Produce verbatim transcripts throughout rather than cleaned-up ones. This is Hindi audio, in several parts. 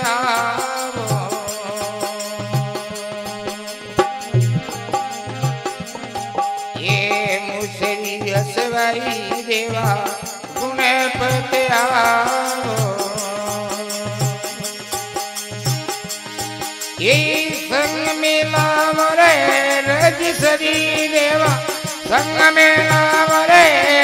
आवो। ये मुसरी असवाई देवा गुणपति आवो। ये संग मिलाव रे रजसरी देवा संग मिलाव रे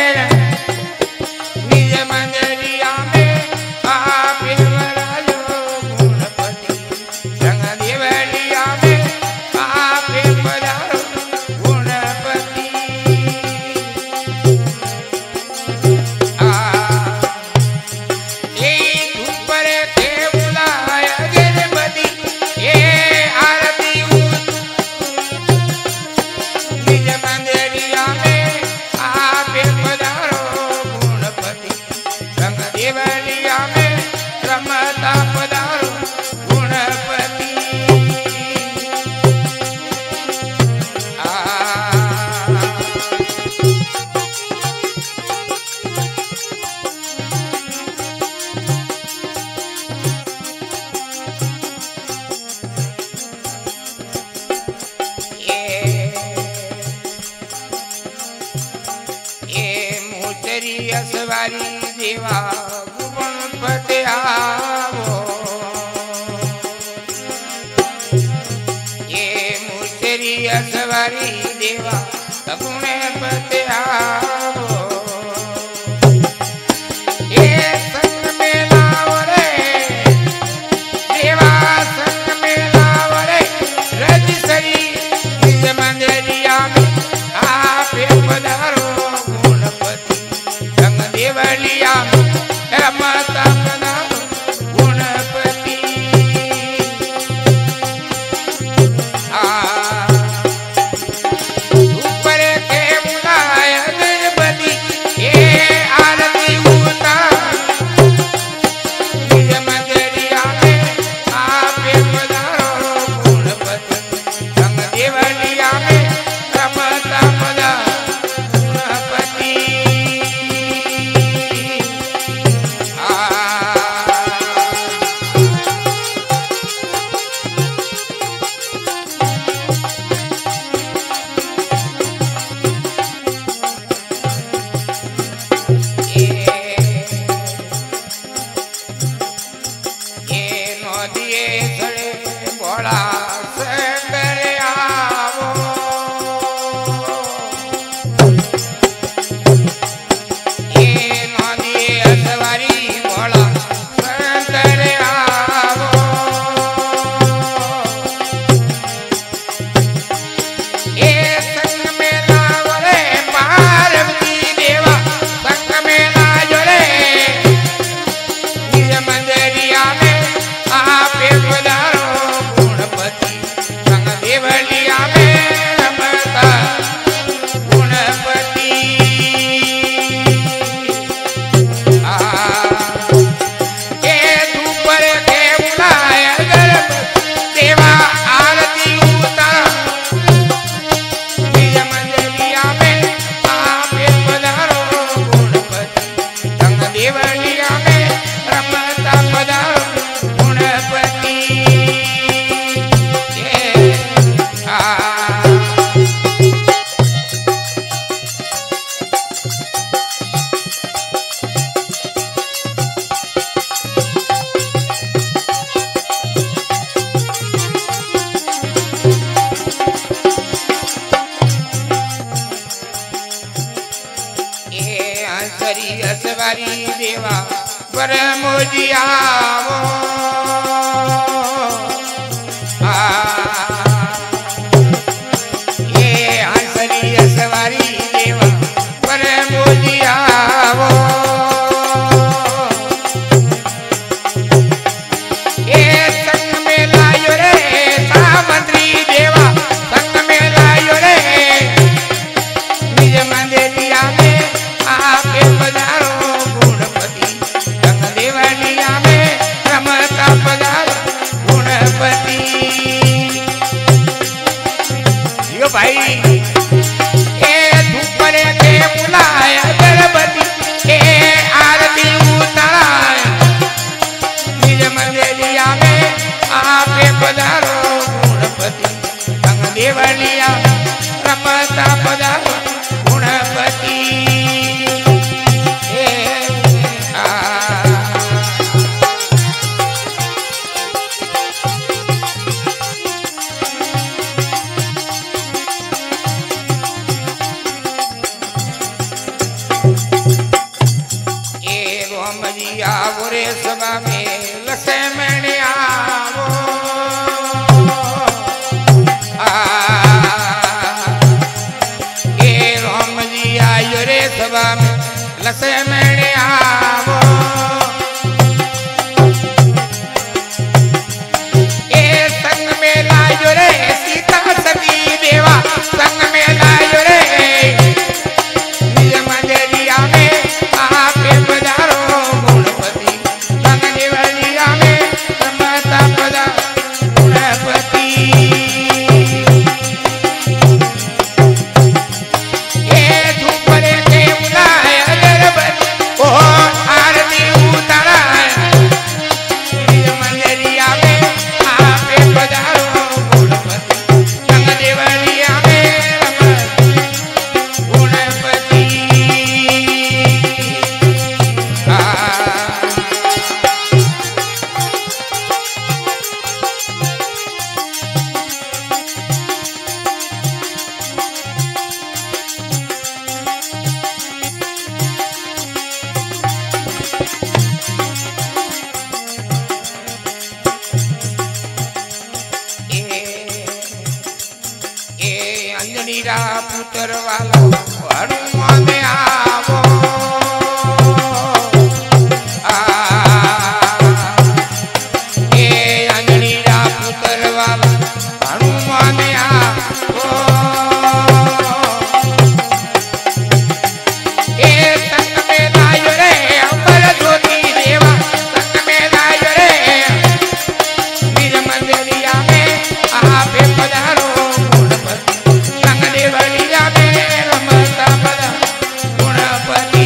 निज मंदिरिया में आप वरायो गुणपति संग देवलिया में आप पधारो गुणपति। आ ये ऊपर के बुलाया गणपति ये आरती निज मंदिरिया में आप पधारो गुणपति संग देवलिया में रमता पधारो गुणपति। आ असवारी देवा गुणपति आवो। ये मुसरी असवारी देवा गुणपति आवो। ये संग में लाव रे देवा संग में लाव रे रजसरी निज मंदिरिया में आप पधारो गुणपति संग देवलिया में रमता पधारो गुणपति। आ ऊपर के बुलाया गणपति ये आरती उतार निज मंदिरिया में आप पधारो गुणपति संग देवलिया में रमता पधारो गुणपति। असवारी देवा पर मोजी आवो। आ ये हंसरी असवारी देवा पर मोजी आवो। ये संग में लायो रे सामंत्री देवा संग में लायो रे निज मंदिरिया में आप पधारो गुणपति संग देवलिया में रमता पधारो रे सभा में लक्ष्मण आवो ए राम जी आयो रे सभा में लक्ष्मण आवो ए संग में लायो रे सीता सती देवा संग में लायो रे निज मंदिरिया में आपे पधारो गुणपति संग देवलिया में रमता पदा गुणपति ए धूपरे के उलाय अगरबत्ती ओ आरती उतारा निज मंदिरिया में आपे पधारो गुणपति संग देवलिया में रमता गुणपति अंजनी रा पुत्र वालो हनुमान आवो आ ए अंजनी रा पुत्र वालो हनुमान आवो ए संग में लायो रे अमर ज्योति देवा संग में लायो रे निज मंदिरिया में आपे पधारो गुणपति संग देवलिया में रमता पदा गुणपति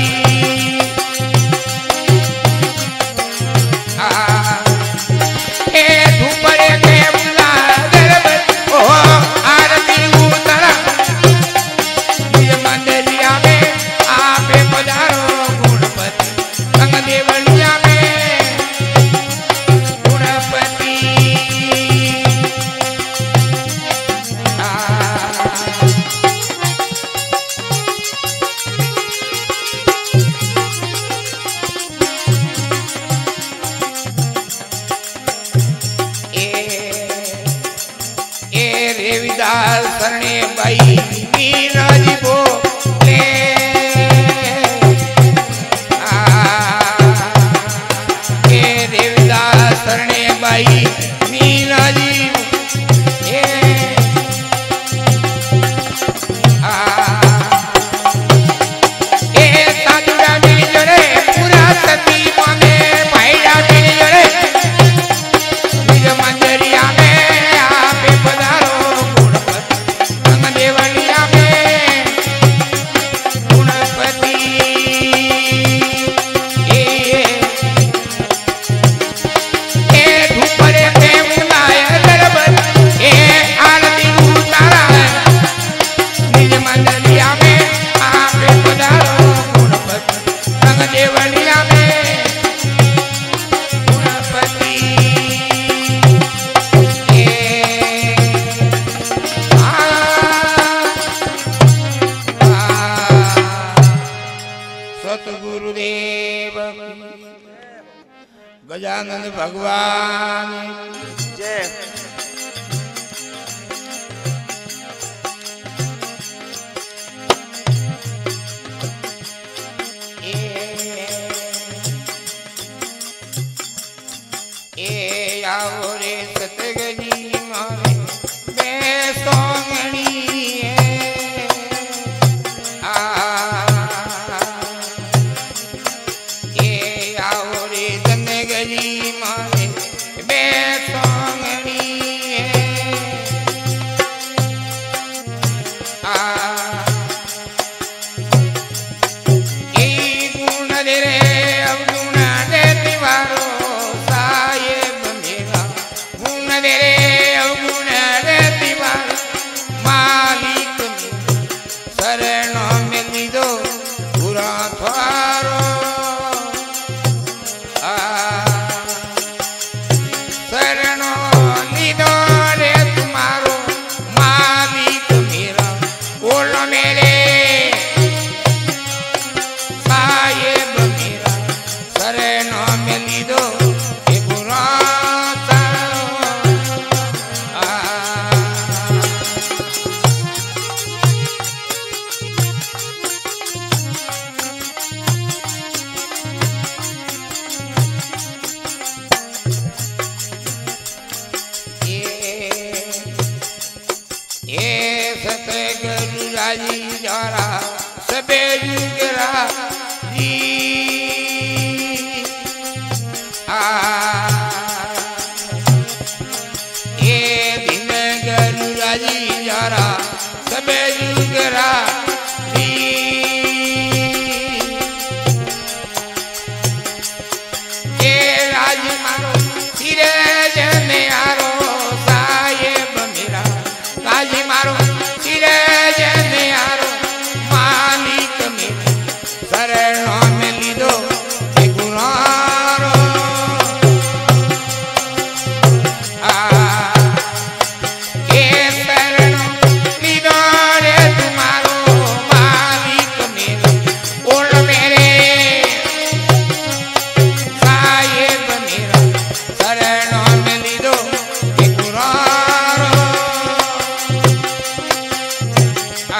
आ ए धूपरे के बुला गरबत ओ आरती उतरा निज मंदिरिया में आपे पधारो गुणपति संग देवलिया में गुणपति आ ए रेविदास सरणे भाई मीरा जी बोले आ ए रेविदास सरणे भाई मीरा जी ए आ ए साधुरा मिल जोरे पूरा सती माने भाईरा मिल जोरे निज मंदिरिया में आपे पधारो गुणपति संग देवलिया में गुणपति ए ए धूपरे पे बुलाय गरबत ए आरती उतारा निज मंदिरिया में आपे पधारो गुणपति संग देवलिया में गुणपति ए आ सतगुरुदेव गजानन भगवान जय ए आओ रे सतगनी मारे बेसोंगणी आ ए आओ रे जनगनी मारे बेसोंगणी आ ए गुण दे रे अवगुण दे दीवारो साहेब मेरा गुण दे रे अवगुण दे दीवार मालिक शरणों में लीधो पूरा थारो आ शरणों लीधो रे तुम्हारो मालिक मेरा बोलो मेरे साहेब मेरा शरणों में लीधो सबे जुगरा जी आ ये दिन गरुड़ा जी जरा सबे जुगरा जी ये राज मारो सिरे जने आरो साहेब मेरा राज मारो सिरे जने आरो मालिक मेरा शरणों में लीधो गुरारो आ ये शरणों लीधो रे तुम्हारो मालिक मेरा ओल मेरे साहेब मेरा शरणों में लीधो गुरारो आ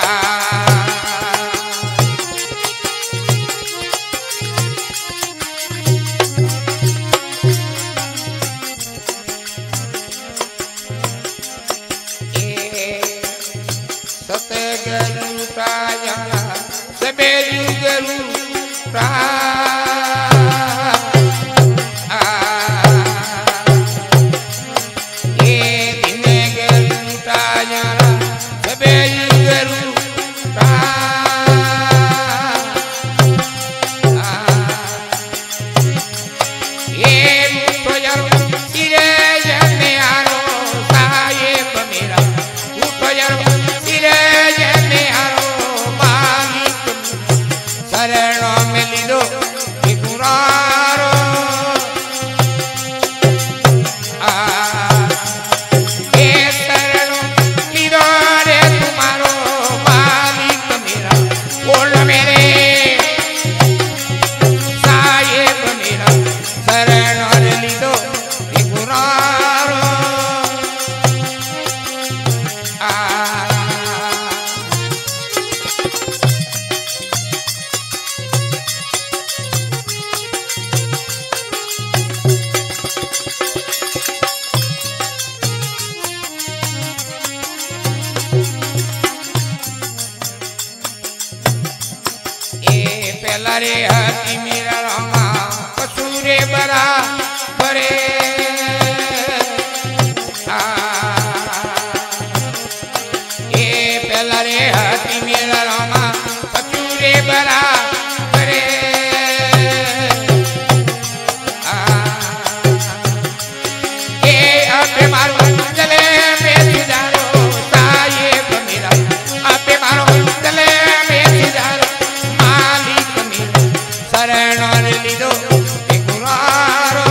सतगुरु प्रायला सबे जुगरु प्रा आ ये दिन गरु प्रायला सबे जुगरु प्रा आ ये मुठो जरो सिरे जने आरो साहेब मेरा मुठो जरो सिरे जने आरो मालिक शरणों में लीधो गुरारो आ ये शरणों लीधो रे तुम्हारो मालिक मेरा बोल मेरे साहेब मेरा शरणों रे लीधो गुरारो आ ये पहला रे हाथी मेरा रामा कसूरे बरा बरे आ ये पहला रे हाथी मेरा रामा कसूरे बरा बरे आ ये अबे मारो चले में सुधारो साहेब मेरा अबे मारो चले में सुधारो मालिक मेरा शरणों रे लीधो गुरारो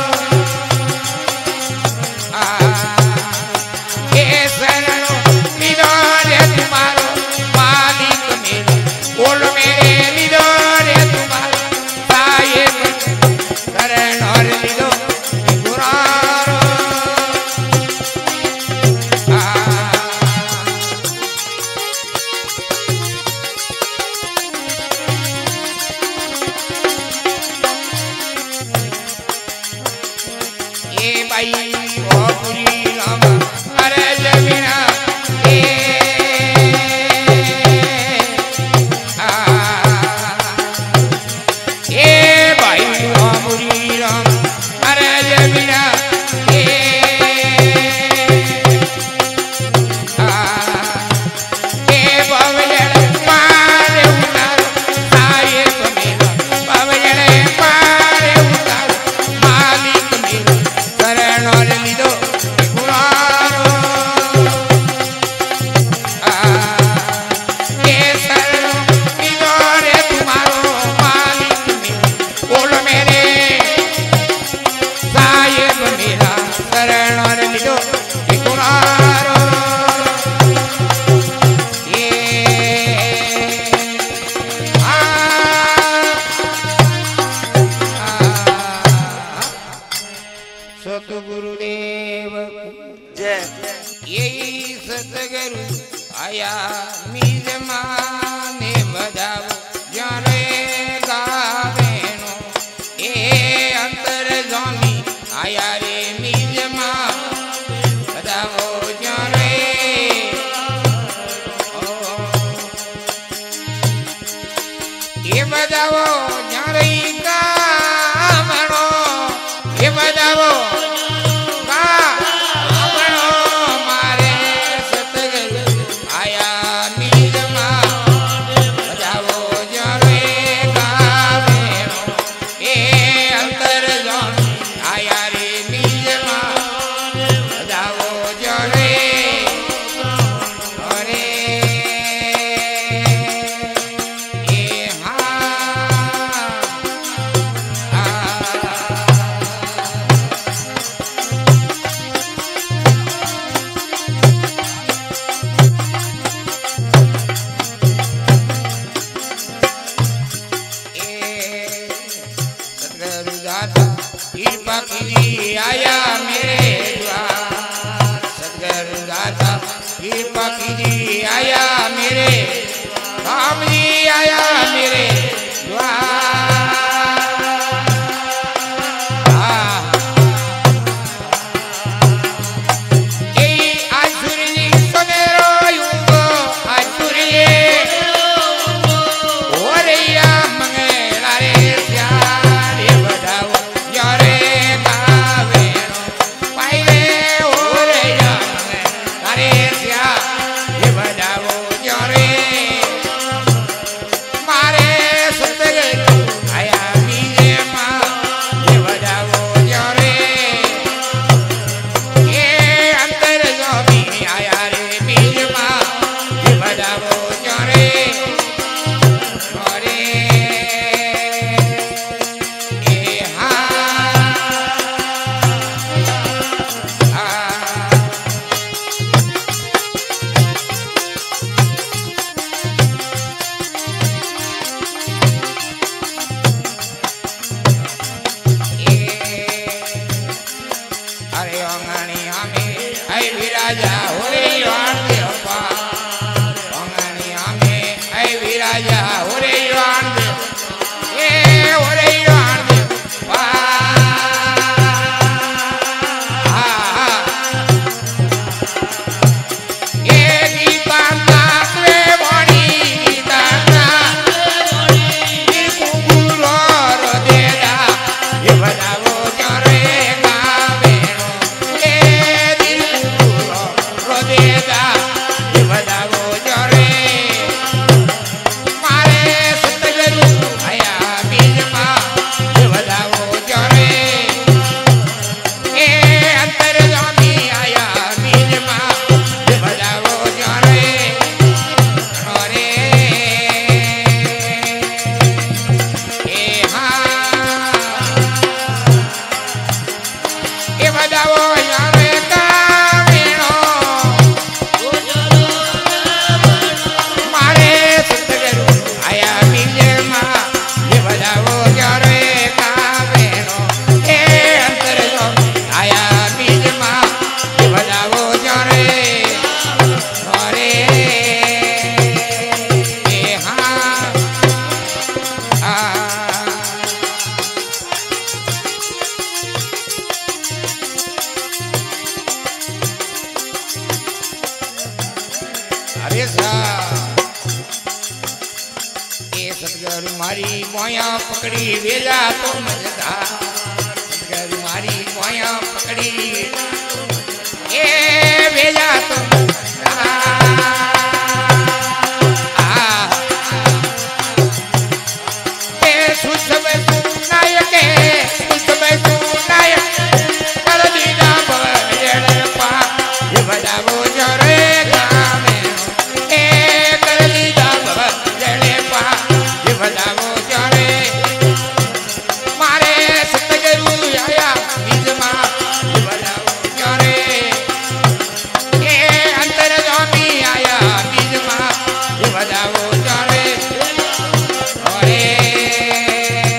आ ये शरणों लीधो रे तुम्हारो मालिक मेरा बोल मेरे लीधो रे तुम्हारो साहेब शरणों रे लीधो गुरारो आ બધાવો જ્યારે કામણો એ બધાવો કામણો મારે સતગુરુ આયા નીરમાં બધાવો જ્યારે કામણો એ અંતર જાણ આયા રે નીરમાં બધાવો જ્યારે અરે कृपा कीजिए आया मेरे द्वार सतगुरु दाता कृपा कीजिए आया मेरे राम जी आया मेरे द्वार यही आज सूर्य सवेरो युग आज सूर्य ओरैया मंगला रे श्याम ये बधाओ सतगुरु मारी मोया पकड़ी वेला तो मजेदार सतगुरु मारी मोया पकड़ी ए वेला तो बजाओ जाने अरे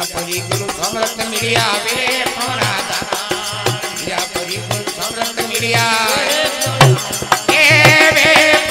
વીરાપુરી ગુરુ સમરથ મિળ્યા વીરે પોણા દાતા વીરાપુરી ગુરુ સમરથ મિળ્યા એ વે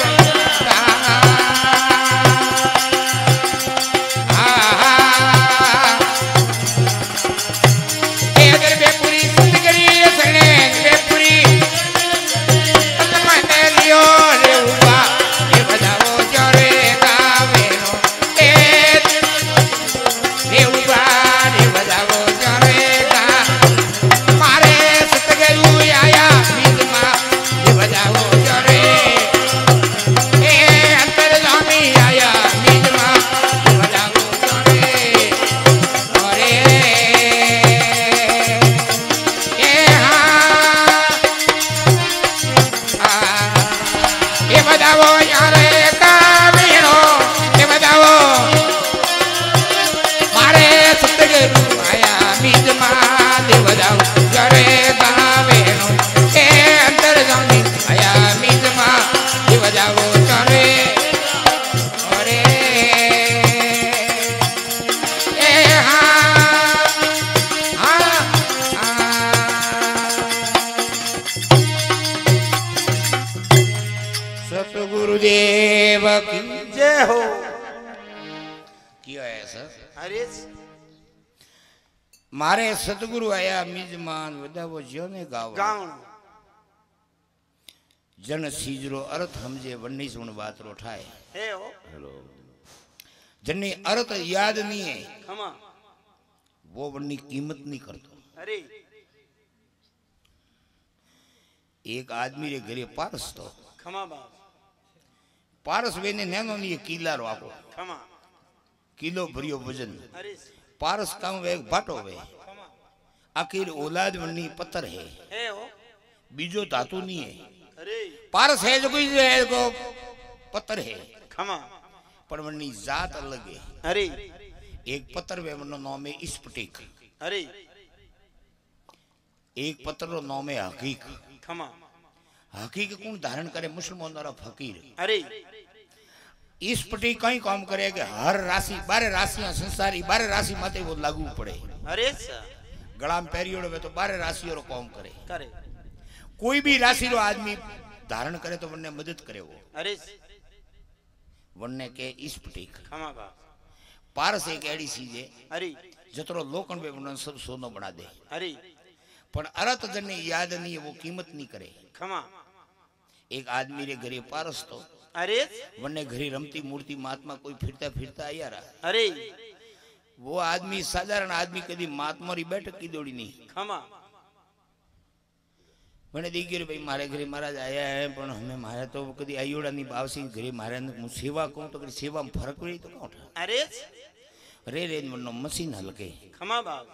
गुरुदेव की जय हो। क्यों है सर? अरे मारे सतगुरु आया मिजमान वदावो जोने गाव गावण जन सीजरो अर्थ हमजे वन्नी सुन बात रो ठाए हे हो हेलो जन्नी अर्थ याद नहीं है खमा वो वन्नी कीमत नहीं करतो। अरे एक आदमी रे घरे पारस तो खमा बाप पारस वेने नेनो नहीं किला रो आको खमा किलो भरियो वजन अरे पारस काम वे बाटो वे आखिर औलाद वन्नी पत्थर है है हो बीजो धातु नहीं है। अरे पारस है जो कोई है को पत्थर है खमा पर वन्नी जात अलग है। अरे एक पत्थर वे वनो नाम है स्फटिक। अरे एक पत्थर रो नाम है हकीक खमा हकीक कौन धारण करे मुसलमान द्वारा फकीर। अरे इस पटी कई काम करे कि हर राशि बारह राशियां संसारी बारह राशि माते वो लागू पड़े। अरे गला में पेरियोड़ में तो बारह राशियों रो काम करे करे कोई भी राशि रो आदमी धारण करे तो वन्ने मदद करे वो। अरे वन्ने के इस पटी खमा बा पारस एक एडी चीज है। अरे जतरो लोकन में वन्ने सब सोनो बना दे। अरे पण अरत जने याद नहीं वो कीमत नहीं करे खमा एक आदमी रे घरे पारस तो अरे वन्ने घरे रमती मूर्ति महात्मा कोई फिरता फिरता आया रहा। अरे वो आदमी साधारण आदमी कभी महात्मा री बैठक की दौड़ी नहीं खमा मैंने देखी रे भाई मारे घरे महाराज आया है पण हमें मारे तो कभी आयोड़ा नहीं बावसी घरे मारे मु सेवा कहूं तो सेवा में फर्क रही तो कौन अरे रे रे मनो मशीन हलके खमा बाप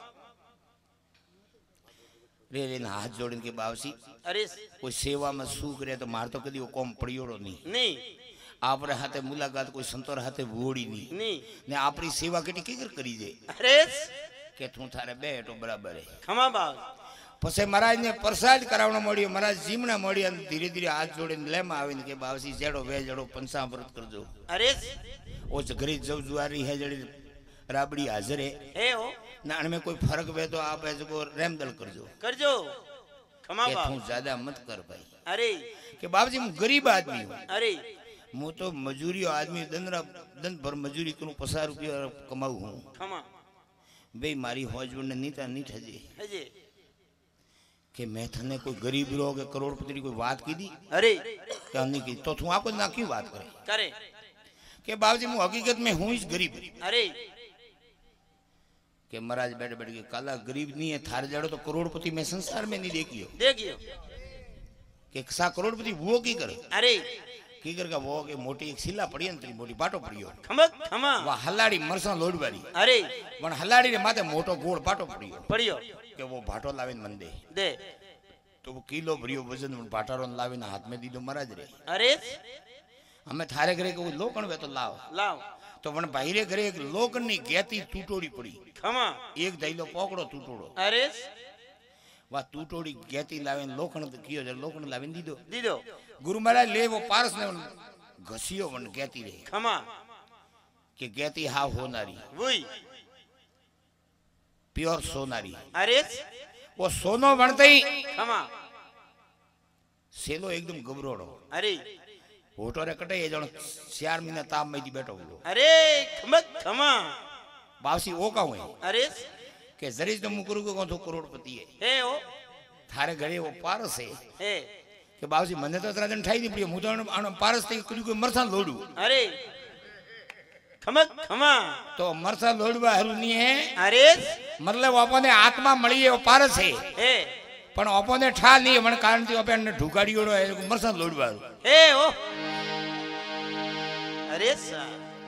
रे रे हाथ जोड़न के बावसी अरे कोई सेवा में सुख रहे तो मार तो कदी वो कम पड़ियोड़ो नहीं नहीं आपरे हाथे मुलाकात कोई संतोर हाथे वोड़ी नहीं नहीं ने आपरी सेवा केटी केकर करी जे। अरे के तू थारे बेटो बराबर है खमा बाप पछे महाराज ने प्रसाद करावणो मळ्यो महाराज जीमणा मळ्या धीरे धीरे हाथ जोड़ीने लेमा आवीने के बावसी जेड़ो वे जेड़ो पंचामृत करजो। अरे ओ घरे जव जुआरी है जड़ी राबड़ी हाजिर है ए हो नान में कोई फर्क वे तो आप ऐसे को रेमदल करजो करजो खमा बाप तू ज्यादा मत कर भाई। अरे के बाबूजी मैं गरीब आदमी हूं। अरे मु तो मजूरी आदमी दंदरा दन भर मजूरी करूं पचास रुपया कमाऊ हूं खमा बे मारी होजवन ने नीता नी ठजे हजे के मैं थने कोई गरीब रो के करोड़पति कोई बात की दी। अरे क्या नहीं की तो तू आपको ना क्यों बात करे करे के बाबूजी मैं हकीकत में हूं इस गरीब। अरे के महाराज बैठ बैठ के काला गरीब नहीं है थारे जड़ो तो करोड़पति में संसार में नहीं देखियो देखियो के सा करोड़पति वो की करे। अरे की कर का वो के मोटी एक सिला पड़ी अंतरी मोटी बाटो पड़ियो खमक खमा वा हलाड़ी मरसा लोडवारी। अरे पण हलाड़ी रे माथे मोटो गोड़ बाटो पड़ियो पड़ियो के वो भाटो लावे मन दे दे तो वो किलो भरियो वजन भाटारो लावे हाथ में दीदो महाराज रे। अरे हमें थारे घरे को लोकण वे तो लाव लाव तो वन भाई रे घरे एक लोकन नी गेती टूटोड़ी पड़ी खमा एक दईलो पोकड़ो टूटोड़ो। अरे वा टूटोड़ी गेती लावे लोकण तो कियो जे लोकण लावे दीदो दीदो गुरु महाराज ले वो पारस ने घसियो वन गेती रे खमा के गेती हाव होनारी वही प्योर सोनारी। अरे वो सोनो बनते ही खमा सेलो एकदम गबरोड़ो। अरे होटो रे कटे ये जण चार महीना ताप में दी बैठो बोलो। अरे खमक खमा बावसी वो कहूँ है अरे के जरीज तो मुकुरु को कौन तो करोड़पति है हे ओ थारे घरे वो पारस है हे के बावसी मने तो तरह जन ठाई दी पड़ी मुझे आन पारस ते कुछ को मरसा लोडू। अरे खमक खमा तो मरसा लोडवा हरु नहीं है। अरे मतलब वो अपने आत्मा मળી है वो पारस है हे पण अपने ठा नहीं मन कारण थी अपन ढुकाड़ी ओड़ो है मरसा लोडवा हे ओ अरे सा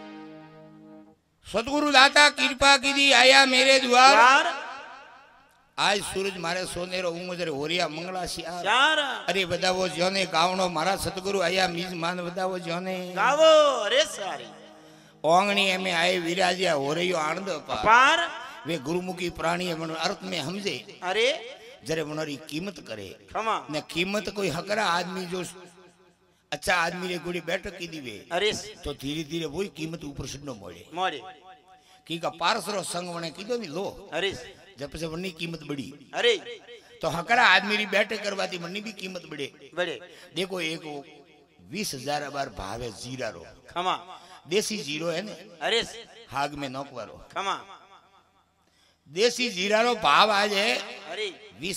सतगुरु दाता कृपा कीधी आया मेरे द्वार। यार आज सूरज मारे सोनेरो उमजरे होरिया मंगला श्यार। यार अरे बदावो जोने गावणो मारा सतगुरु आया मीज मान बदावो जोने गावो अरे सारी ओंगणी में आए विराजिया होरियो आनंद पार पार वे गुरुमुखी प्राणी मन अर्थ में समझे अरे जरे मनोरी कीमत करे खमा ने कीमत कोई हकरा आदमी जो अच्छा आदमी रे गुड़ी बैठक की दीवे अरे तो धीरे धीरे वही कीमत ऊपर सिद्धो मोड़े मोरे की का पारसरो संग वने कीधो नी लो अरे जब से वनी कीमत बढ़ी अरे तो हकरा आदमी री बैठक करवाती मनी भी कीमत बढ़े। बड़े देखो एक बीस हजार बार भावे जीरा रो खमा देसी जीरो है ने अरे हाग में नौकवारो खमा देसी जीरा रो भाव आज है अरे बीस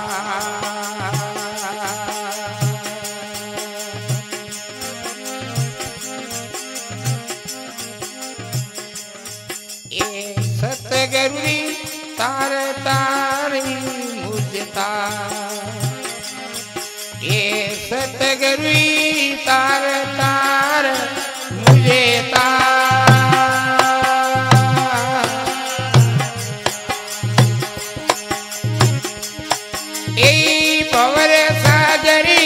सतगुरु तार तारी मुझे तार ये सतगुरु तार तार मुझे तार ए पवर साजरी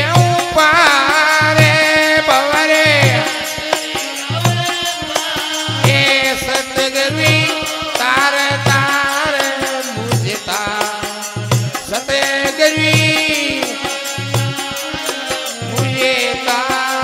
पार पवर ये सतगुरु तार तार मुझे तार सतगुरु मुझे तार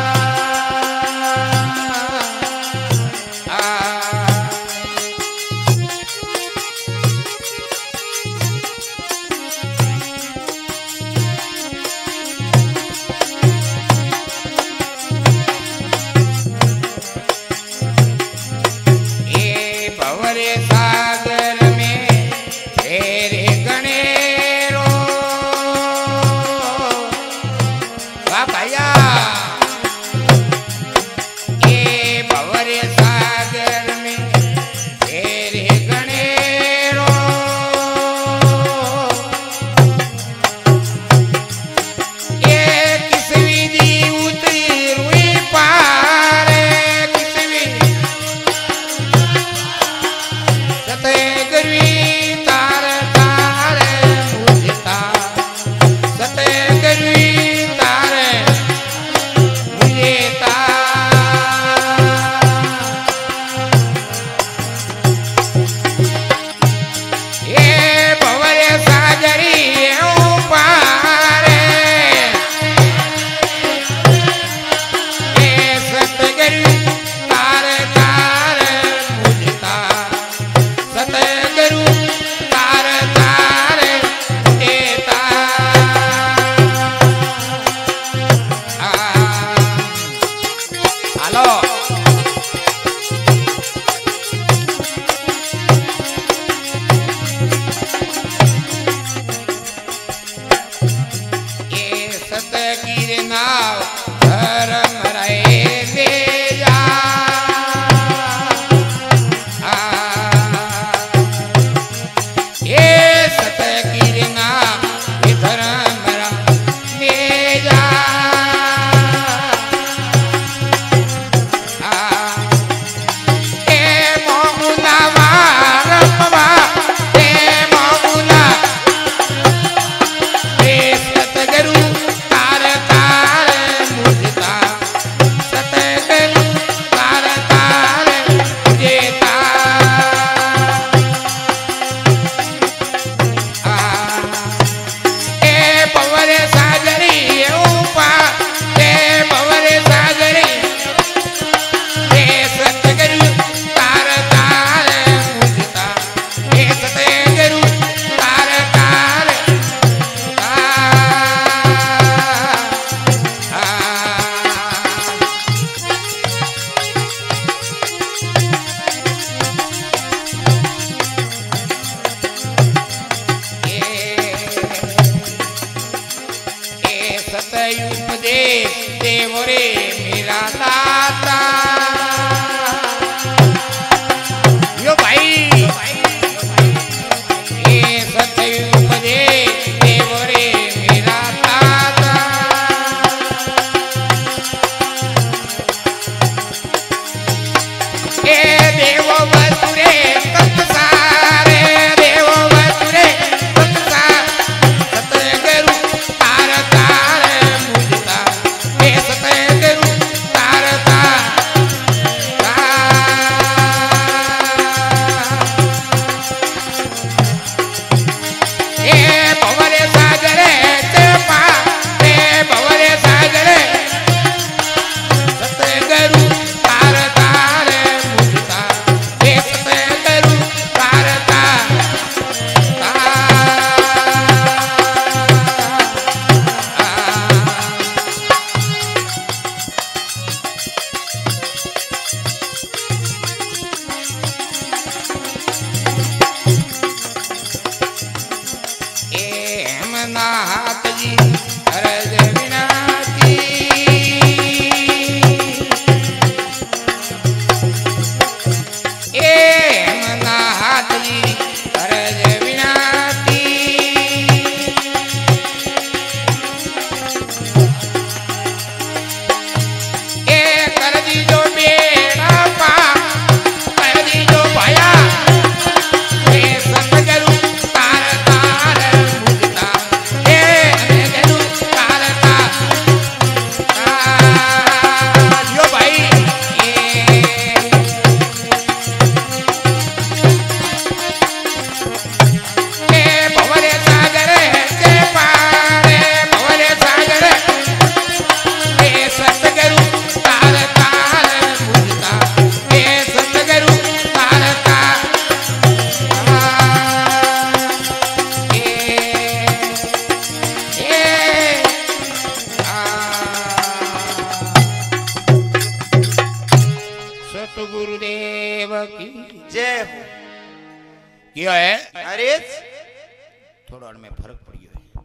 सतगुरुदेव की जय हो। क्या है अरे थोड़ा में फर्क पड़ गया है।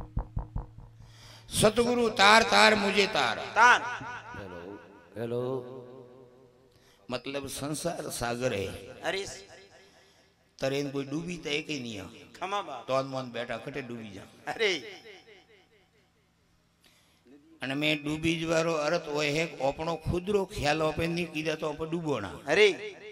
सतगुरु तार तार मुझे तार तार हेलो हेलो मतलब संसार सागर है। अरे तरेन कोई डूबी तो एक ही नहीं है खमा बाप तो मन बेटा कटे डूबी जा अरे અને મેં ડૂબી જવાનો અર્થ હોય હે આપણો ખુદરો ખ્યાલ આપે નહીં કીધા તો આપણે ડૂબો ના अरे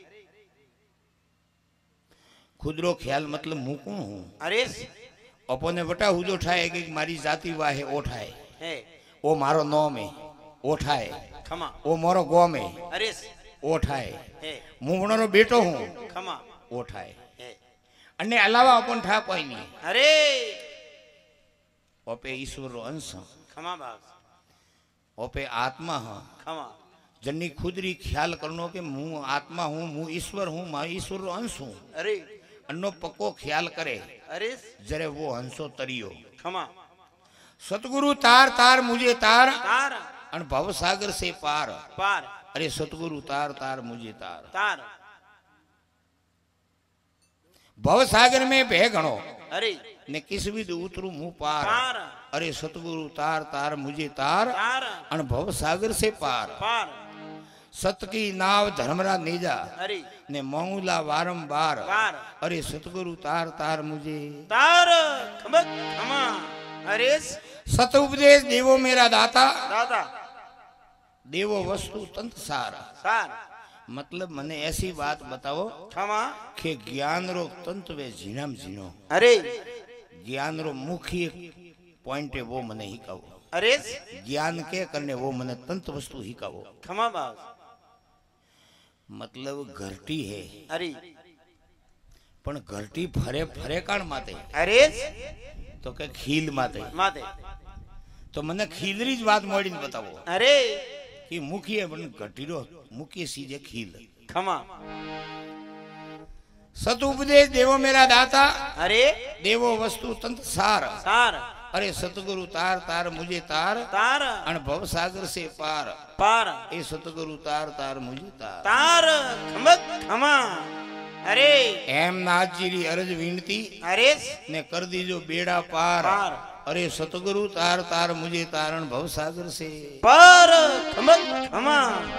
ખુદરો ખ્યાલ मतलब હું કોણ હું अरे અપોને વટા હુજો ઠાય કે મારી જાતિ વાહે ઓઠાય है ઓ મારો નામ હે ઓઠાય खमा ઓ મારો ગોમ હે अरे ઓઠાય है હું વણનો બેટો હું खमा ઓઠાય है અને અલાવા अपन ठा कोई नहीं अरे ઓપે ઈશ્વરનો અંશ खमा बाप ओपे आत्मा हाँ खमा जन्नी खुदरी ख्याल करनो के मुँह आत्मा हूँ मुँह ईश्वर हूँ मैं ईश्वर रो अंश हूँ अरे अन्नो पक्को ख्याल करे अरे जरे वो हंसो तरियो खमा सतगुरु तार तार मुझे तार तार अन भव सागर से पार पार अरे सतगुरु तार तार मुझे तार तार भव सागर में बह गणो अरे ने किस भी उतरू मुँह पार पार अरे सतगुरु तार तार मुझे तार तार अन भव सागर से पार पार सत की नाव धर्मरा नेजा अरे ने मोंगला वारंबार पार अरे सतगुरु तार तार मुझे तार खमा खमा अरे सत उपदेश देवो मेरा दाता दादा देवो वस्तु तंत्र सार सार मतलब मने ऐसी बात बताओ खमा कि ज्ञान रो तंत्र वे झीणम झीणो अरे ज्ञान रो मुख्य पॉइंट है वो मने ही कहो अरे ज्ञान के करने वो मने तंत्र वस्तु ही कहो खमा बाप मतलब घरटी है अरे पण घरटी फरे फरे काण माते अरे तो के खील माते माते तो मने खीलरी ज बात मोड़ी बताओ अरे कि मुखी है पण घरटी रो मुख्य सीजे खील खमा सत उपदेश देवो मेरा दाता अरे देवो वस्तु तंत्र सार सार अरे सतगुरु तार तार मुझे तार तार अन भव सागर से पार पार ए सतगुरु तार तार मुझे तार तार खमा खमा अरे एम नाथ जी री अर्ज विनती अरे ने कर दीजो बेड़ा पार पार अरे सतगुरु तार तार मुझे तारण भव सागर से पार खमा खमा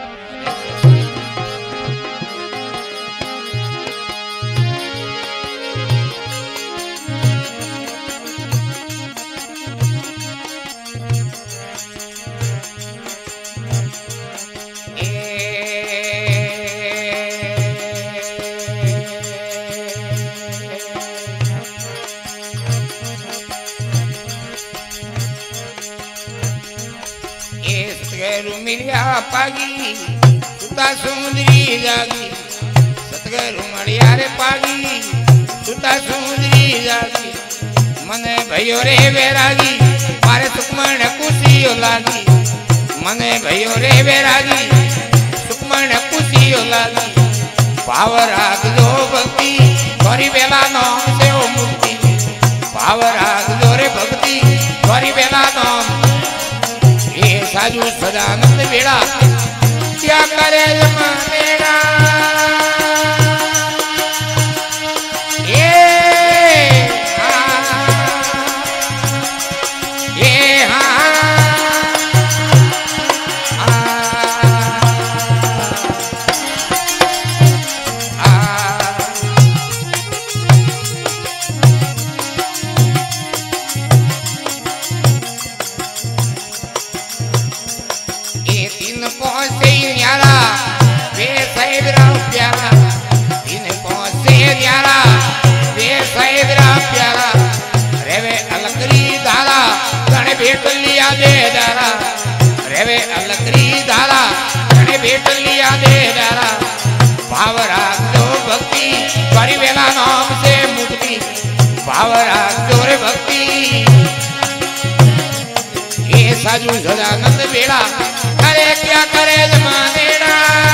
मिलिया पागी सुता समुद्री जागी सतगुरु मड़िया रे पागी सुता समुद्री जागी मने भयो रे बैरागी मारे सुखमण खुशियो लागी मने भयो रे बैरागी सुखमण खुशियो लागी भाव राग जो भक्ति गौरी बेला नाम से ओ मुक्ति भाव राग जो रे भक्ति गौरी बेला नाम साजू सदानंद बेड़ा क्या करे जमानेड़ा ये हाँ ये हाँ आ, आ, पहुंचे न्यारा वे साहेब राम प्यारा इन पहुंचे न्यारा वे साहेब राम प्यारा रेवे अलकरी धारा गण भेट लिया दे दारा रेवे अलकरी धारा गण भेट लिया दे दारा भाव राग जो भक्ति करी वेला नाम से मुक्ति भाव राग जो रे भक्ति ये साजू सदानंद बेड़ा करे क्या करे जमानेड़ा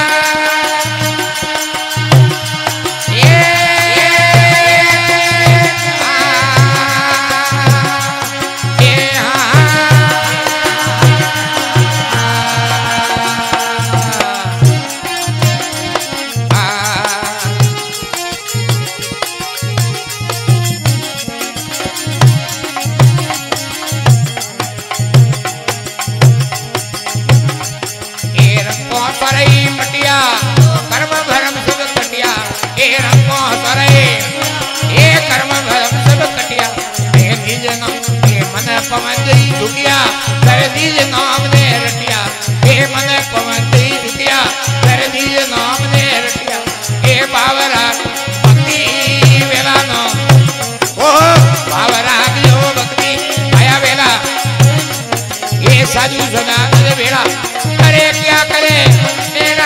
ये ये हाँ पवंदरी झुकिया कर दीज नाम ने रटिया हे मन पवंदरी झुकिया कर दीज नाम ने रटिया हे बावरा भक्ति वेला नो ओ बावरा जो भक्ति आया वेला ये साधु सदानंद वेला करे क्या करे मेरा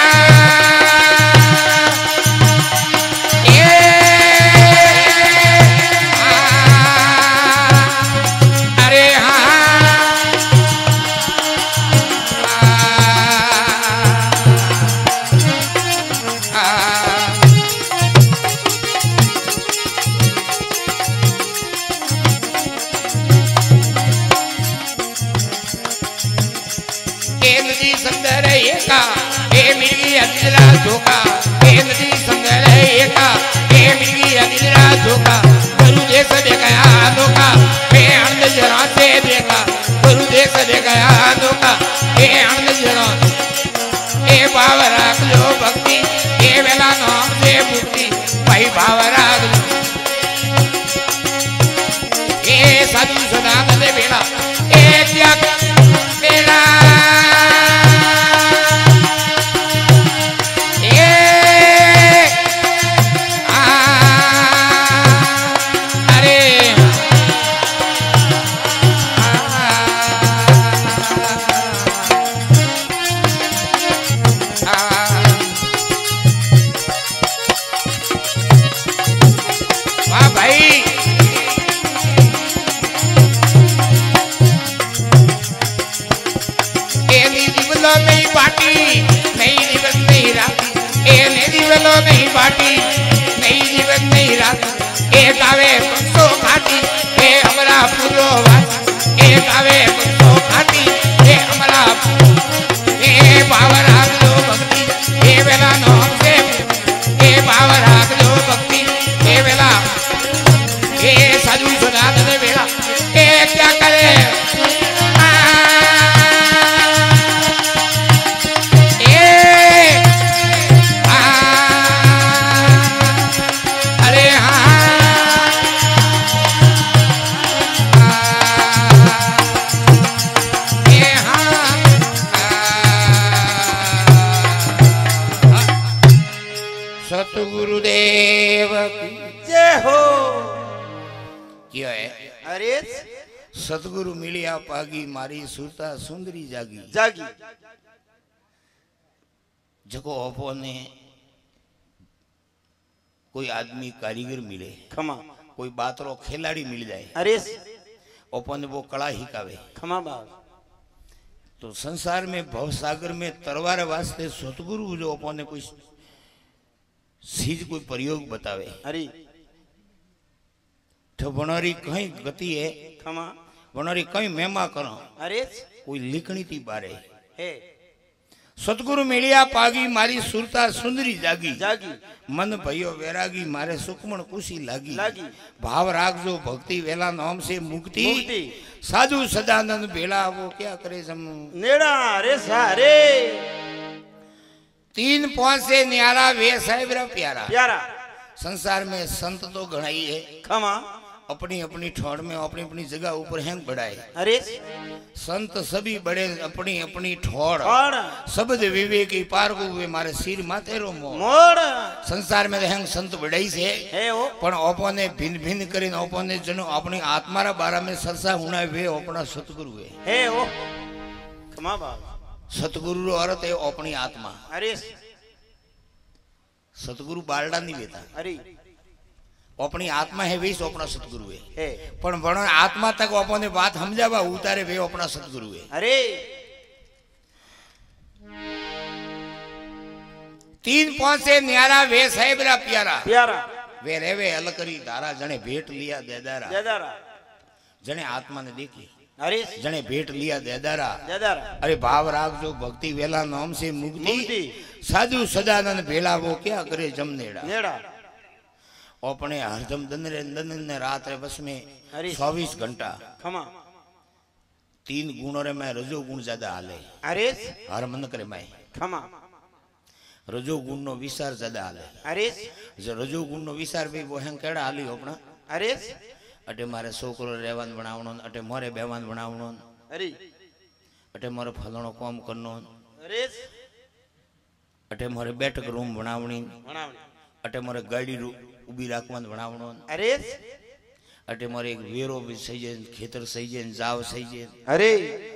धोखा हे नदी संगर एका हे मिली अनिद्रा धोखा गुरु देश दे गया धोखा हे आनंद जरा से देखा गुरु देश दे गया धोखा हे आनंद जरा हे भाव राग लो भक्ति हे वेला नाम से मुक्ति भाई भाव राग हे साधु सदानंद वेला हे त्याग वेला नहीं बाटी नहीं जीवन नहीं रात एक आवे पंसो खाटी हे हमरा पूरो वास एक आवे पंसो खाटी हे हमरा हे बावर आग लो भक्ति हे वेला नाम से हे बावर आग लो भक्ति हे वेला हे साधु सदानंद वेला हे क्या करे सतगुरुदेव जय हो। क्या है? अरे सतगुरु मिलिया पागी मारी सुरता सुंदरी जागी जागी जको अपो ने कोई आदमी कारीगर मिले खमा कोई बातरो खिलाड़ी मिल जाए अरे अपन वो कला हिकावे खमा बाप तो संसार में भवसागर में तरवार वास्ते सतगुरु जो अपन ने कोई चीज कोई प्रयोग बतावे अरे तो बनारी कहीं गति है खमा बनारी कहीं मेमा करो अरे कोई लिखनी थी बारे हे सतगुरु मिलिया पागी मारी सुरता सुंदरी जागी जागी मन भयो वैरागी मारे सुखमण खुशी लागी लागी भाव राग जो भक्ति वेला नाम से मुक्ति मुक्ति साधु सदानंद बेला वो क्या करे जम नेड़ा रे सारे तीन पांच से न्यारा वे साहेब प्यारा प्यारा संसार में संत तो घणाई है खमा अपनी अपनी ठोड़ में अपनी अपनी जगह ऊपर हैंग बढ़ाए अरे संत सभी बड़े अपनी अपनी ठोड़ और शब्द विवेकी पार को हुए मारे सिर माथे रो मोड़ संसार में हैंग संत बढ़ाई से है वो पण ओपोने भिन्न भिन्न करीने ओपोने जनो अपनी आत्मारा बारा में सरसा हुना वे अपना सतगुरु है है वो खमा बाप सतगुरु रो अर्थ है अपनी आत्मा अरे सतगुरु बालडा नहीं लेता अरे अपनी आत्मा है वे अपना सतगुरु है है पण वण आत्मा तक अपने बात समझावा उतारे वे अपना सतगुरु है अरे तीन पांच से न्यारा वे साहेबरा प्यारा प्यारा वे रेवे अलकरी धारा जने भेट लिया देदारा देदारा जने आत्मा ने देखी अरे जने भेट लिया देदारा देदारा अरे भाव राग जो भक्ति वेला नाम से मुक्ति मुक्ति साधु सदानंद बेला वो क्या करे जम नेड़ा नेड़ा अपने हरदम दिन रे दिन ने रात रे बस में अरे चौबीस घंटा खमा तीन गुणों रे मैं रजो गुण ज्यादा हाले अरे हर मन करे मैं खमा रजो गुण नो विचार ज्यादा हाले अरे जो रजो गुण नो विचार भी वो हैं केड़ा हाली अपना अरे अटे मारे छोकरो रहवान बनावणो अटे मोरे बेवान बनावणो अरे अटे मोरे फलाणो काम करनो अरे अटे मोरे बैठक रूम बनावणी बनावणी अटे मोरे गाड़ी उभी राखवान बनावणो अरे अटे मोरे एक वेरो भी सही जाए खेतर सही जाए जाव सही जाए अरे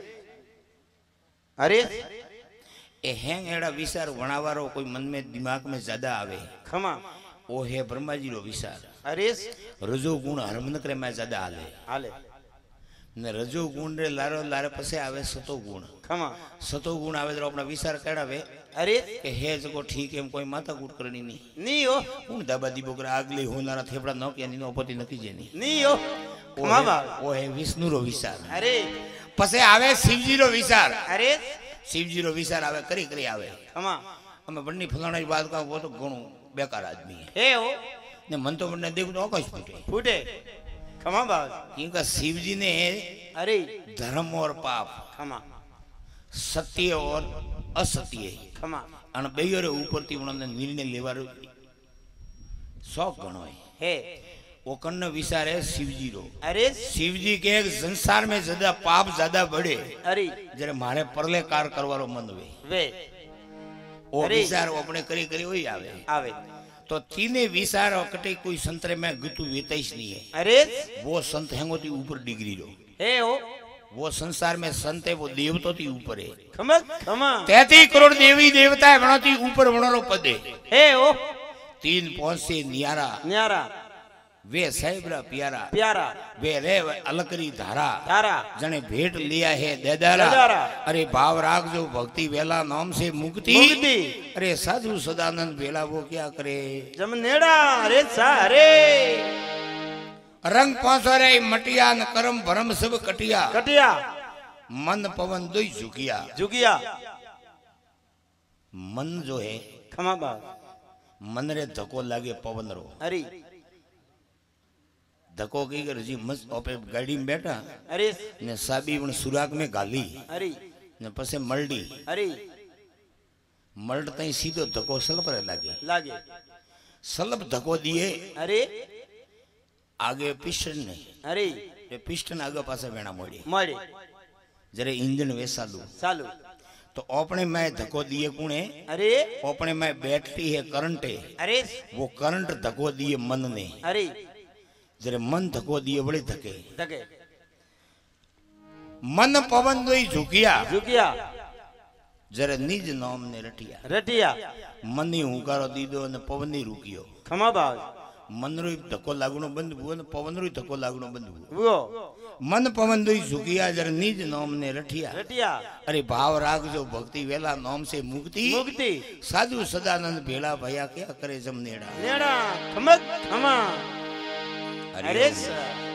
अरे ए हैंग एड़ा विचार बनावारो कोई मन में दिमाग में ज्यादा आवे खमा ओ है ब्रह्मा जी रो विचार अरे रजो गुण हरमन करे में ज्यादा आले हाले ने रजो गुण रे लारो लारे पसे आवे सतो गुण खमा सतो गुण आवे तो अपना विचार करावे अरे के हे जको ठीक है कोई माथा कूट करनी नहीं नहीं हो उन दाबा दी बोकरा आगली होनारा थेपड़ा न के नी ओपती नकी जेनी नहीं हो खमा बा ओ है विष्णु रो विचार अरे पसे आवे शिवजी रो विचार अरे शिवजी रो विचार आवे करी करी आवे खमा हमें बन्नी फलाना की बात का वो तो घणो बेकार आदमी है हे हो ने मन तो बन्ने देखो तो आकाश फूटे फूटे खमा बा क्योंकि शिवजी ने अरे धर्म और पाप खमा सत्य और असत्य खमा अन बेयो रे ऊपर थी उन्होंने निर्णय लेवारो शौक गणो है हे वो कन्न विचार है शिवजी रो अरे शिवजी के संसार में ज्यादा पाप ज्यादा बढ़े अरे जरे मारे परले कार करवारो मन वे वे वो अरे। विचार वो अपने करी करी वही आवे आवे तो तीने विचार और कटे कोई संतरे में गुतु वेताइश नहीं है अरे वो संत हैंगो थी ऊपर डिग्री रो हे हो वो संसार में संत है वो देवतो थी ऊपर है खमा खमा तैतीस करोड़ देवी देवता है बनो थी ऊपर बनो पद है हे हो तीन पौंच से नियारा न्यारा वे साहिबरा प्यारा प्यारा वे रे अलकरी धारा तारा जने भेंट लिया है देदारा देदारा। अरे भाव राग जो भक्ति वेला नाम से मुक्ति मुक्ति। अरे साधु सदानंद वेला वो क्या करे जम नेड़ा अरे सा अरे रंग पासो रे मटिया न करम भरम सब कटिया कटिया मन पवन दुई झुकिया जुगिया मन जो है खमा बा मन रे धक्को लागे पवन रो अरे धक्को की कर जी मस्त ओपे गाड़ी में बैठा अरे ने साबी उन सुराग में गाली अरे ने पसे मलडी अरे मल्ड तई सीधो धक्को सलप रे लागे लागे सलप धक्को दिए अरे आगे पिस्टन ने अरे ये पिस्टन आगे पासे वेणा मोड़ी मळे जरे इंजन वेसालू चालू तो अपने में धक्को दिए कुणे अरे अपने में बैटरी है करंट है अरे वो करंट धक्को दिए मन ने अरे जरे मन धक्को दिए बड़े धके तके मन पवन दोई झुकिया जुगिया जरे निज नाम ने रटिया रटिया मनी हुंकारो दीदो ने पवन ने रुकियो खमा बा मन रो धक्को लागणो बंद हुओ ने पवन रो धक्को लागणो बंद हुओ वो मन पवन दोई झुकिया जरे निज नाम ने रटिया रटिया अरे भाव राग जो भक्ति वेला नाम से मुक्ति मुक्ति साधु सदानंद भेला भया क्या करे जम नेड़ा नेड़ा खमक खमा अरे सा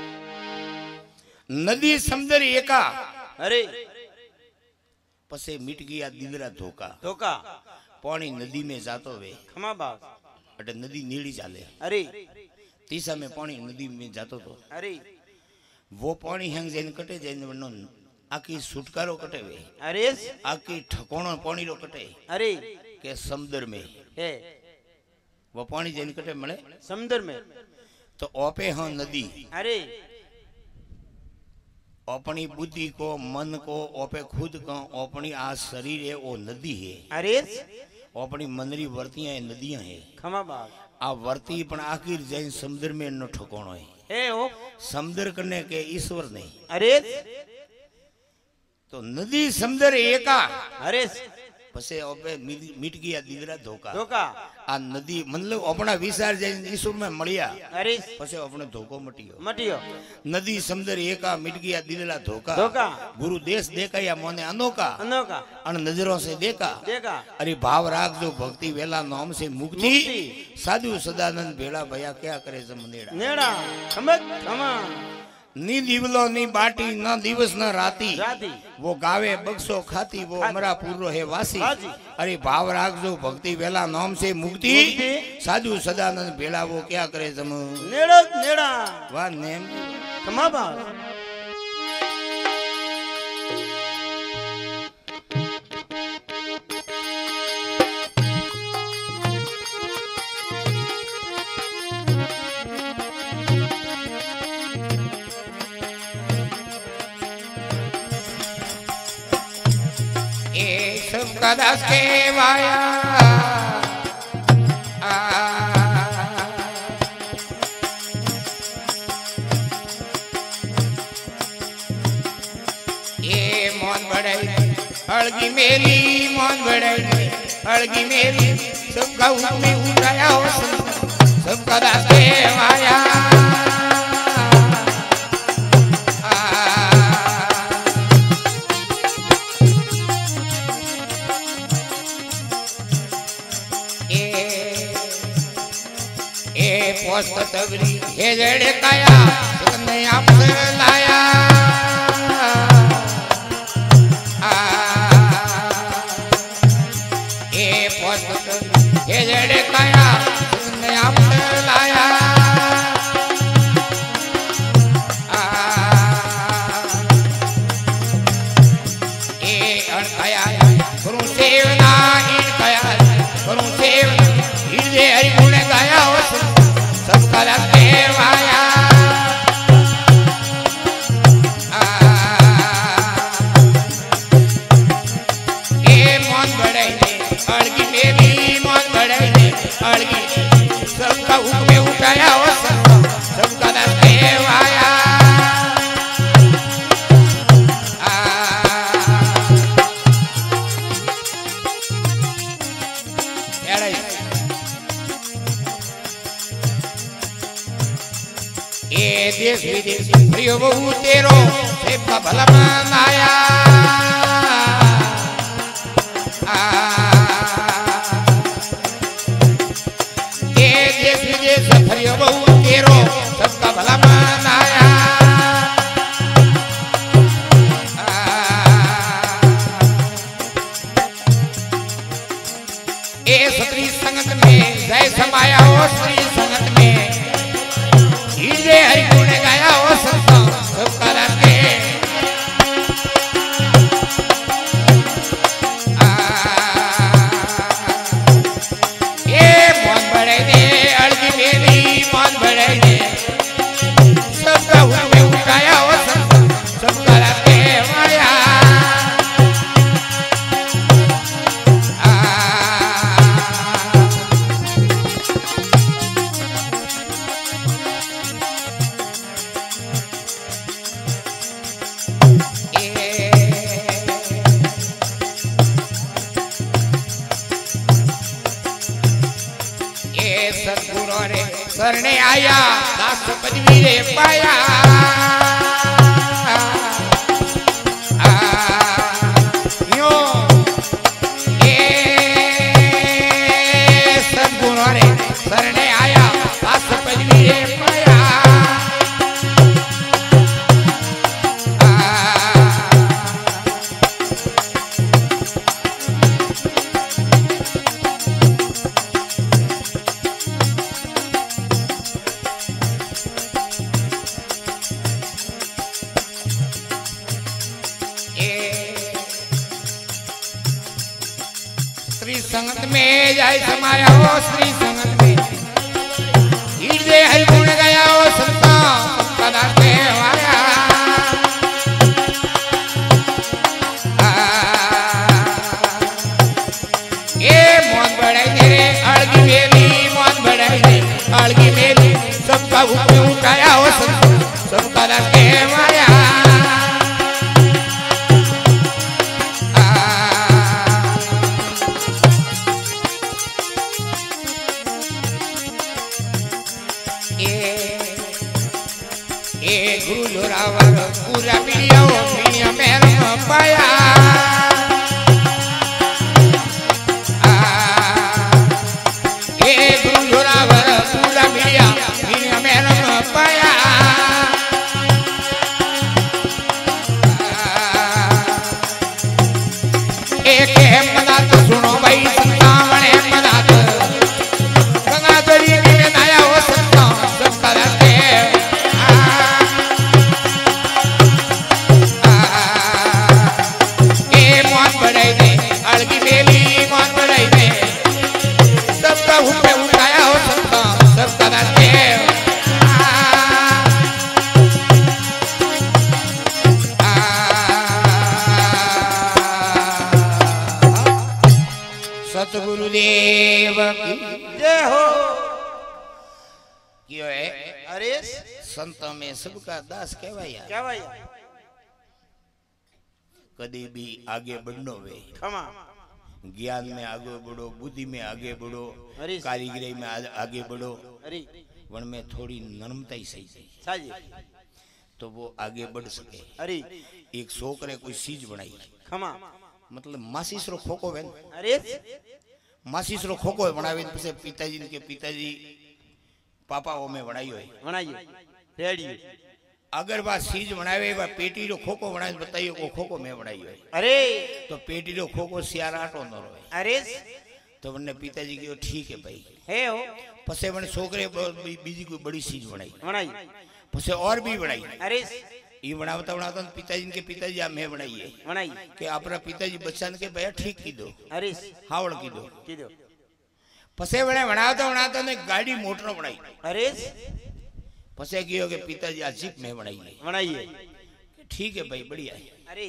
नदी समुद्र एका अरे पसे मिट गया दिलरा धोका धोका पानी नदी में जातो वे खमा बा अटे नदी नीली चाले अरे तीसा में पानी नदी में जातो तो अरे वो पानी हैंग जैन कटे जैन वनो आकी छुटकारो कटे वे अरे आकी ठकोणो पानी रो कटे अरे के समुद्र में हे वो पानी जैन कटे मळे समुद्र में तो ओपे हाँ नदी अरे अपनी बुद्धि को मन को ओपे खुद को अपनी आ शरीर है वो नदी है अरे अपनी मनरी वर्तियां नदियां है खमा बा आ वर्ती पण आखिर जैन समुद्र में न ठकोणो है हे हो समुद्र करने के ईश्वर नहीं अरे तो नदी समुद्र एका अरे पसे ओपे मिट गया दिलरा धोका धोका आ नदी मतलब अपना विचार जैन ईश्वर में मळिया अरे पसे अपने धोको मटियो मटियो नदी समुद्र एका मिट गया दिलरा धोका धोका गुरु देश देखा या मोने अनोखा अनोखा अन नजरों से देखा देखा अरे भाव राग जो भक्ति वेला नाम से मुक्ति मुक्ति। साधु सदानंद भेड़ा भया क्या करे जमनेड़ा नेड़ा खमक खमा नी दिवलो नी बाटी न दिवस न राती राती वो गावे बक्सो खाती वो अमरा पूरो है वासी वासी। अरे भाव राग जो भक्ति वेला नाम से मुक्ति मुक्ति। साधु सदानंद भेड़ा वो क्या करे जम नेड़ा नेड़ा वाह नेम खमा बा सबका दास कहवाया। ये मौन बढ़ाई अड़गी मेरी मौन बढ़ाई अड़गी मेरी सबका हुक्म उठाया हो सबका दास कहवाया। पोस्त तबरी हे जड़े काया तुमने आप लाया। ए पोस्त तबरी हे जड़े काया तुमने आप लाया। ए अणकाया गुरु सेवना इन काया गुरु सेवना हृदय हरि गुण गाया हो सबका दास कहवाया। ए मौन बढ़ाई दे अड़गी मेरी मौन बढ़ाई दे अड़गी सबका हुक्म उठाया हो सबका दास कहवाया। ये देश विदेश प्रियो बहु तेरो सेवा भला मनाया। ये देश विदेश प्रियो बहु तेरो सबका भला मनाया। ये स्त्री संगत में जय समाया हो स्त्री संगत में हृदय हरि गुण गाया हो सबका सबका दास के। ये मौन बढ़ाई दे अड़गी मेरी मौन बढ़ाई दे सबका हुक्म उठाया हो सबका दास कहवाया। सतगुरु रे शरणे आया दास पदवी रे पाया। यो ये सतगुरु रे शरणे आया दास पदवी रे पाया। स्त्री संगत में जाय समाया हो स्त्री संगत में हृदय हरि गुण गाया हो सबका सबका दास कहवाया। ये मौन बढ़ाई दे रे अड़गी मेरी मौन बढ़ाई दे अड़गी मेरी सबका हुक्म उठाया हो सबका दास कहवाया। ए गुरु जोरावर पूरा पीड़िया हो पीड़िया मेहर में पाया। ए गुरु जोरावर पूरा पीड़िया पीड़िया मेहर में पाया। एक मदात सुनो भाई संतावण मदात गंगा दरी में नाया हो सकता सबका दास ए क्यों है अरे संत में सबका दास कहवाया क्या भाई कदी भी आगे बढ़नो वे खमा ज्ञान में आगे बढ़ो बुद्धि में आगे बढ़ो अरे कारीगरी में आ- आगे बढ़ो अरे वन में थोड़ी नरमता ही सही थी साजी तो वो आगे बढ़ सके अरे एक छोकरे कोई चीज बनाई खमा मतलब मासीस रो खोको वेन अरे मासीस रो खोको बनावे पछे पिताजी ने के पिताजी पापा वो में बनाई होय बनाइए रेडी अगर बा चीज बनावे बा पेटी रो खोको बनाए बताइए को खोको में बनाई होय अरे तो पेटी रो खोको सियार आटो न रोय अरे तो वने पिताजी कहो ठीक है भाई है हो पछे वने छोकरे बी- बीजी कोई बड़ी चीज बनाई बनाई पछे और भी बनाई अरे ये बनावता बनावता पिताजी के पिताजी आ मैं बनाई है बनाई कि अपना पिताजी बच्चा ने के भैया ठीक की दो अरे हावड़ की दो कीधो पसे बने बनावता बनावता ने गाड़ी मोटर बनाई अरे पसे कहो कि पिताजी आ जीप में बनाई है बनाइए ठीक है भाई बढ़िया है अरे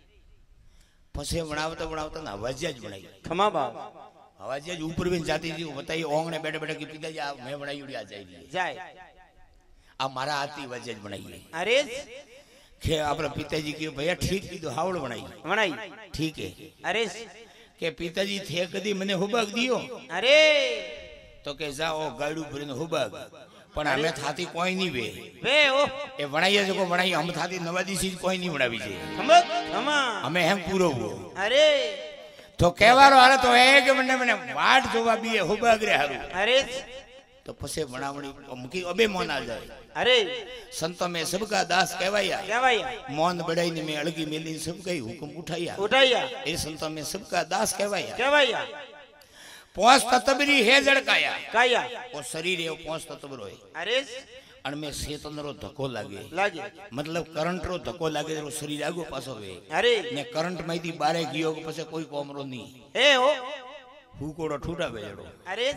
पसे बनावता बनावता ना आवाज बनाई खमा बाप आवाज ऊपर भी जाती थी वो बताइए ओंगने बैठे बैठे कि पिताजी आ मैं बनाई उड़ी आ जाएगी जाए आ मारा आती आवाज बनाई है अरे के अपना पिताजी के भैया ठीक की दो हावड़ बनाई बनाई ठीक है अरे के पिताजी थे कदी मने हुबाग दियो अरे तो के जाओ गाड़ू भरीने हुबाग पण हमें थाती कोई नहीं वे वे ओ ए बनाई जो बनाई हम थाती नवादी चीज कोई नहीं बनावी छे खमा खमा हमें हम पूरो हुओ अरे तो कहवारो हाले तो है के मने मने वाट जोवा बी हुबाग रे हारू अरे तो पसे बनावणी मुकी अबे मोन आ जाए अरे संत में सबका दास कहवाया क्या भाई मौन बड़ाई ने में अलगी मेली सब कई हुक्म उठाया उठाइया ए संत में सबका दास कहवाया क्या भाई पोंस ततबरी है जड़काया काया और शरीर है पोंस ततबरो है अरे अण में चेतन रो धक्को लागे लागे मतलब करंट रो धक्को लागे रो शरीर आगो पासो वे अरे ने करंट में थी बारे गयो के पछे कोई कोमरो नहीं हे हो हुकोड़ो ठूटा बेजड़ो अरे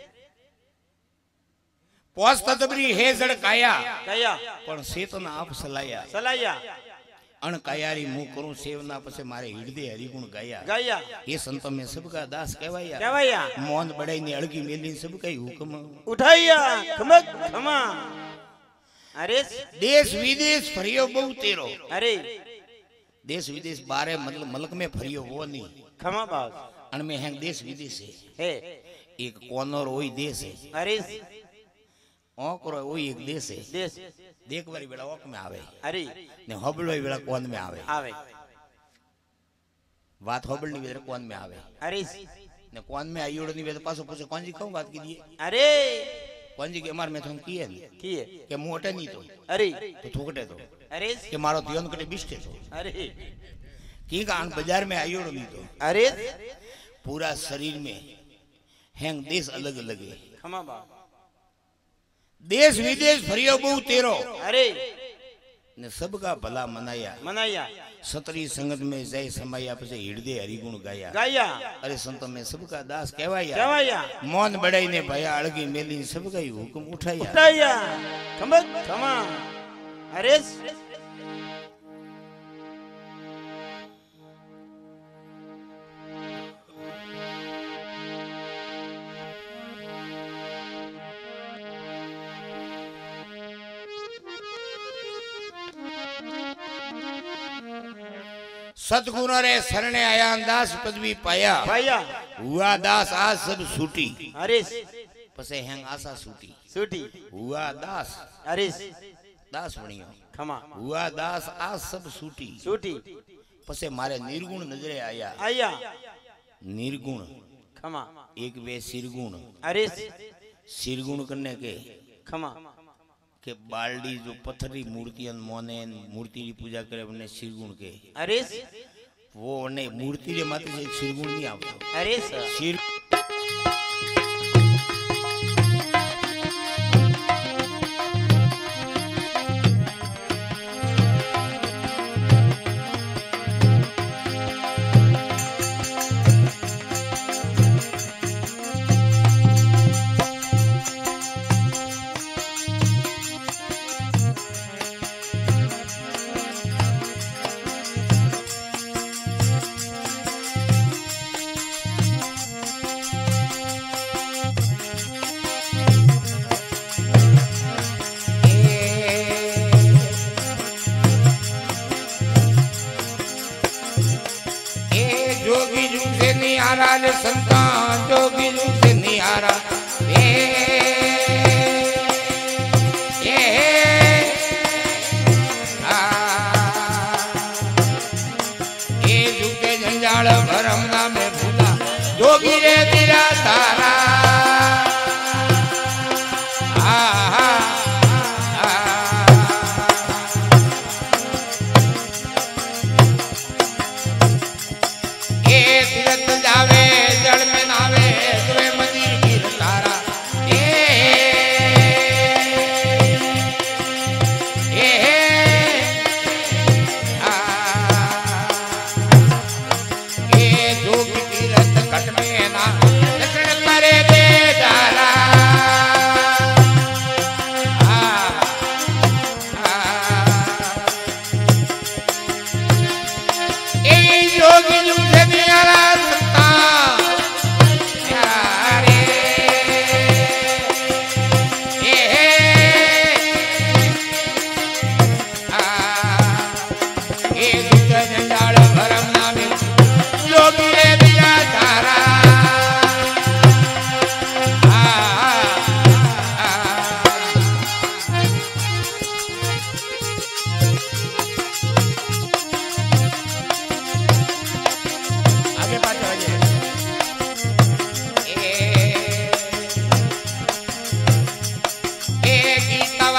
पोंस ततबरी है जड़काया काया पण चेतन आप सलाया सलाया अण कायारी मुंह करूं सेवना पछे मारे हृदय हरिगुण गाया गाया ये संत में सबका दास कहवाया क्या भाई मौन बड़ाई ने अड़गी मेली सब कई हुक्म उठाइया खमक खमा अरे देश विदेश फरियो बहु तेरो अरे देश विदेश बारे मतलब मलक में फरियो वो नहीं खमा बाप अण में हैं देश विदेश है है एक कोनोर वही देश है अरे ओकरो वही एक देश है देश देख वाली बेला ओक में आवे अरे ने होबल वाली बेला कोन में आवे आवे बात होबल नी बेला कोन में आवे अरे ने कोन में आईओड़ नी बेला पासो पूछे कौन जी कहूं बात की दिए अरे कौन जी के मार में तुम किए की है के मोटे नहीं तो अरे तो थोकटे तो अरे के मारो दियोन कटे बिस्टे तो अरे की कान बाजार में आईओड़ नहीं तो अरे पूरा शरीर में हैंग देश अलग अलग है खमा बाप देश विदेश फरियो बहु तेरो अरे ने सबका भला मनाया मनाया सतरी संगत में जय समाया पछे हृदय हरिगुण गाया गाया अरे संत में सबका दास कहवाया क्या भाई मौन बड़ाई ने भया अड़गी मेली सबका ही हुक्म उठाया उठाइया खमक खमा अरे सतगुरु रे शरणे आया दास पदवी पाया भैया हुआ दास आज सब सूटी अरे पसे हैंग आशा सूटी सूटी हुआ दास अरे दास बनियो खमा हुआ दास आज सब सूटी सूटी पसे मारे निर्गुण नजरे आया आया निर्गुण खमा एक वे सिरगुण अरे सिरगुण करने के खमा के बाल्डी जो पत्थरी मूर्तियां मोने मूर्ति की पूजा करे अपने सिरगुण के अरे वो ने मूर्ति रे माथे से सिरगुण नहीं आवतो अरे सर सिर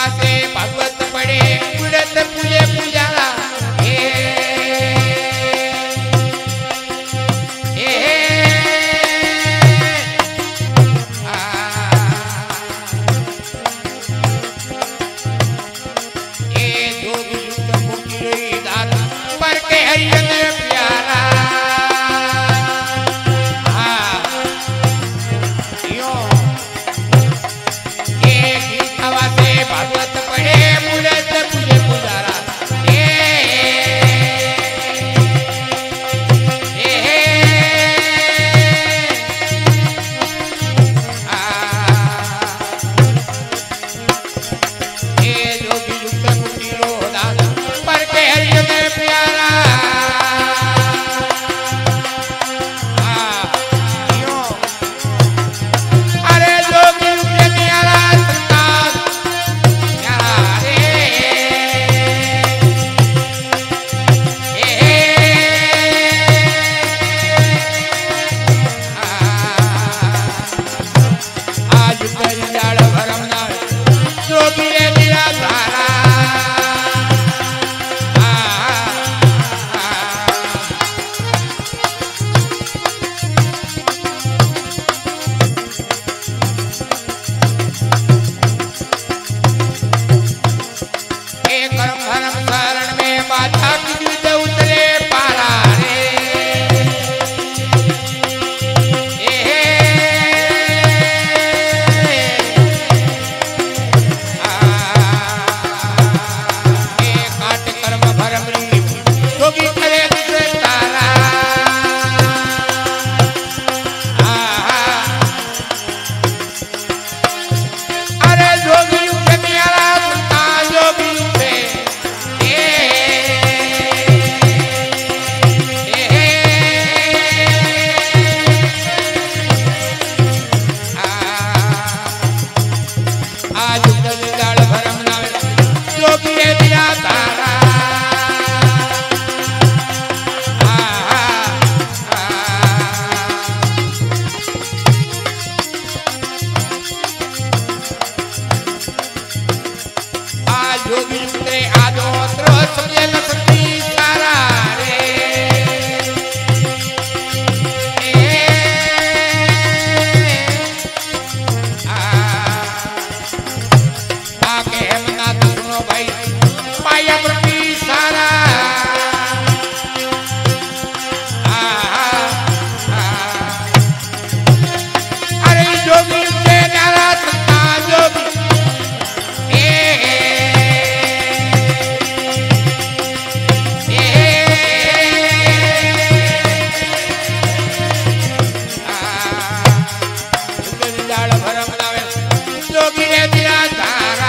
वासे भगवत पड़े उड़त पूजे पुजारा हे हे आ ए जोगी युक्त मुक्ति रोई दात पर के हरियन प्यारा आ यो ए गीत वासे भागवत पढ़े मुड़त पूजे पुजारा ए ए आ ए जोगी युक्त मुक्ति रो दात पर के हरियन प्यारा आ यो अरे जोगी युक्त प्यारा संतान प्यारा रे ए आ आज परिजाड़ भरम ना जोगी रे मेरा धारा आ ए कर्म धर्म शरण में बाधा की युद्ध उतरे पारा रे ए आ ए काट कर्म भरम री जोगी करे दूसरे तारा आ अरे जोगी युक्त मेरा संतान जोगी युक्त ए ए आ आज दलदाल भरम नावे जोगी रे दिया तारा आ आज जोगी युक्त आदो त्रस समझे लसती सारा रे ए आ आके हेमनाथ सुनो भाई माया प्रति सारा आ अरे जोगी युक्त न्यारा संतान जोगी ए दलदाल भरम नावे जोगी रे दिया तारा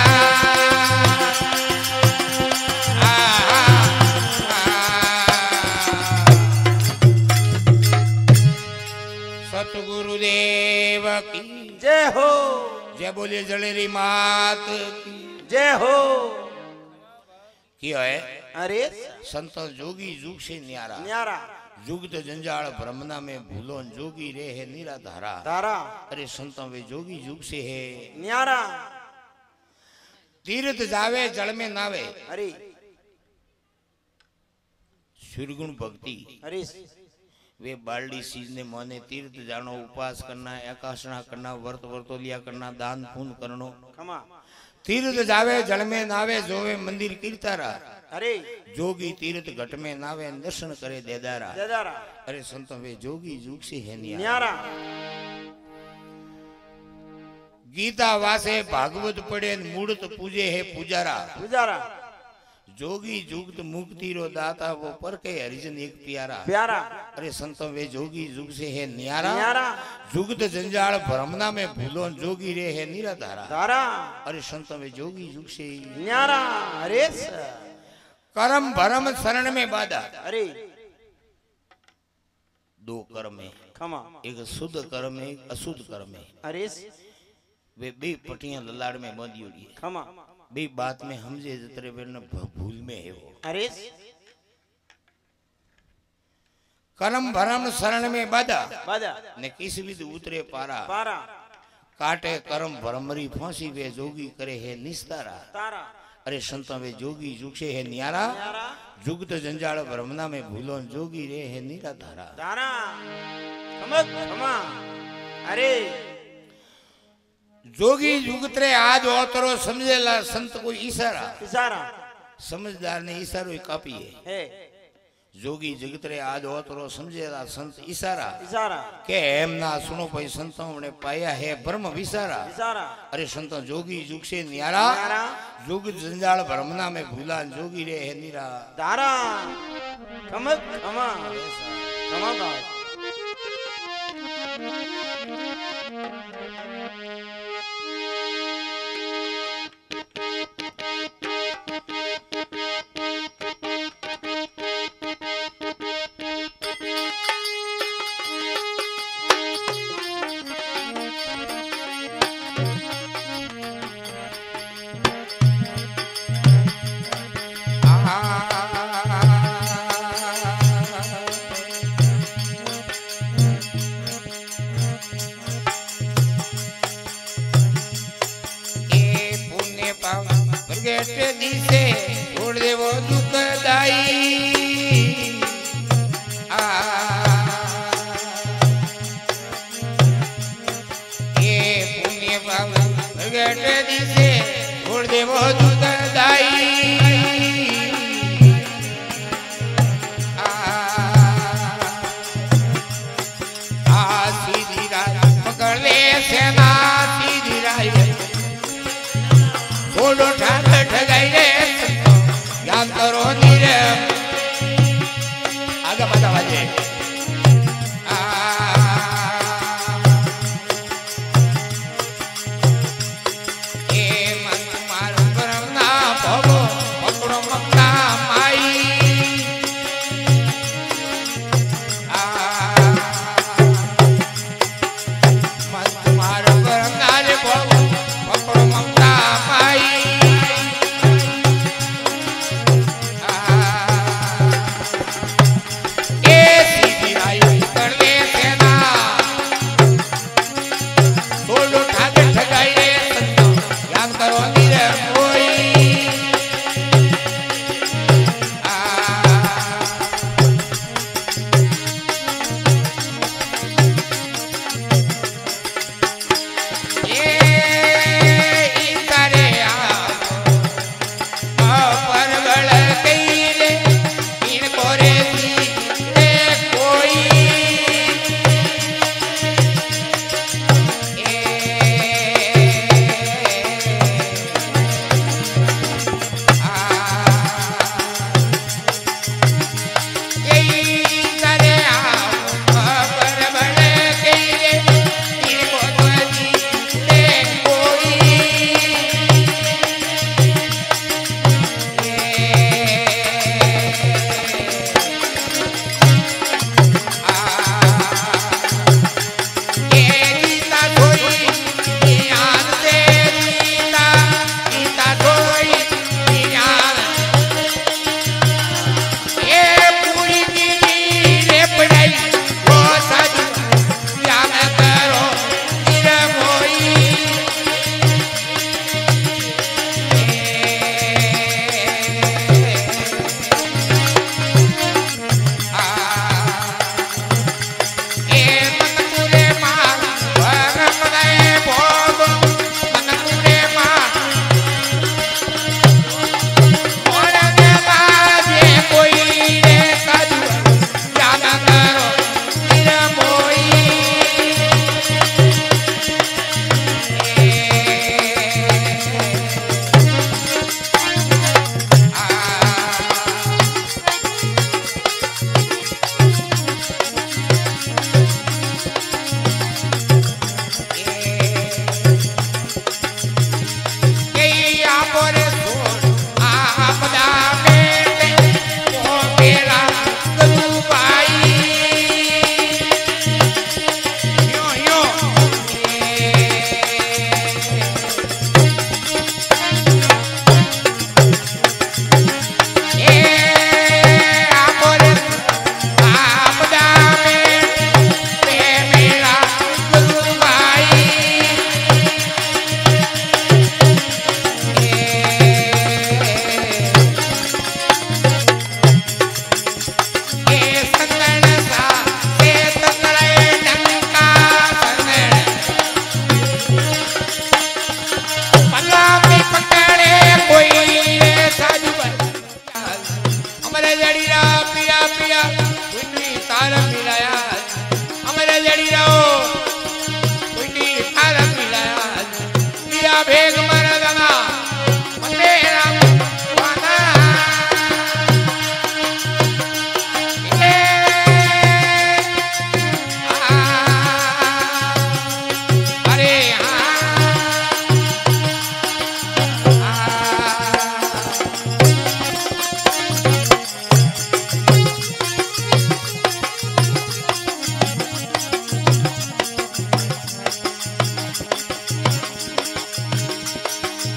सतगुरुदेव की जय हो जय बोले जलेरी मात की जय हो क्यों है अरे संत जोगी जुग से न्यारा न्यारा जुगत जंजाल ब्रह्मना में भूलो जोगी रे है नीरा धारा तारा अरे संतों वे जोगी जुग से है न्यारा तीर्थ जावे जल में नावे अरे सुरगुण भक्ति अरे वे बालडी सीज ने मोने तीर्थ जानो उपवास करना एकाशना करना व्रत वर्तोलिया करना दान पुण्य करनो खमा तीर्थ जावे जल में नावे जोवे मंदिर कीर्तारा अरे जोगी तीर्थ घट में नावे दर्शन करे देदारा देदारा अरे संतों वे जोगी जुग से है न्यारा न्यारा गीता वासे भागवत पढ़े मूर्त पूजे है पुजारा पुजारा जोगी जुगत मुक्ति रो दाता वो पर के हरिजन एक प्यारा प्यारा अरे संतों वे जोगी जुग से है न्यारा न्यारा जुगत जंजाल भ्रमना में भूलो जोगी रे है नीरा धारा तारा अरे संतों वे जोगी जुग से न्यारा अरे कर्म भरम शरण में बाधा अरे दो कर्म है खमा एक शुद्ध कर्म है एक अशुद्ध कर्म है अरे वे बे पटियां ललाड़ में बांधी हुई है खमा बे बात में हमसे जतरे बेर न भूल में है वो अरे कर्म भरम शरण में बाधा बाधा ने किस विध उतरे पारा पारा काटे कर्म भ्रमरी फांसी वे जोगी करे है निस्तारा तारा अरे संतों वे जोगी जुगसे है न्यारा न्यारा जुगत जंजाल ब्रह्मना में भूलो जोगी रे है नीरा धारा तारा क्षमा क्षमा अरे जोगी जुगतरे आज ओतरो समझेला संत को इशारा इशारा समझदार ने इशारो ही कापी है है जोगी जगतरे आज ओतरो समझेला संत इशारा इशारा के हेम ना सुनो भाई संतों ने पाया है ब्रह्म विसारा इशारा अरे संतों जोगी जुग से न्यारा न्यारा जुग जंजाल ब्रह्मना में भूला जोगी रे है नीरा तारा क्षमा क्षमा क्षमा बात दिसे छोड़ दे वो दुखदाई आ ये पुण्य पाप प्रगट दिसे छोड़ दे वो दुखदाई आ आ सीधी राह पकड़ ले सेना सीधी राह बोलो ठाक ठगाई रे याद करो नीरे आगे बता बाजे ए मन मारो करना भगो पकड़ो मक्का माई आ मन मारो करना रे भगो पकड़ो मक्का माई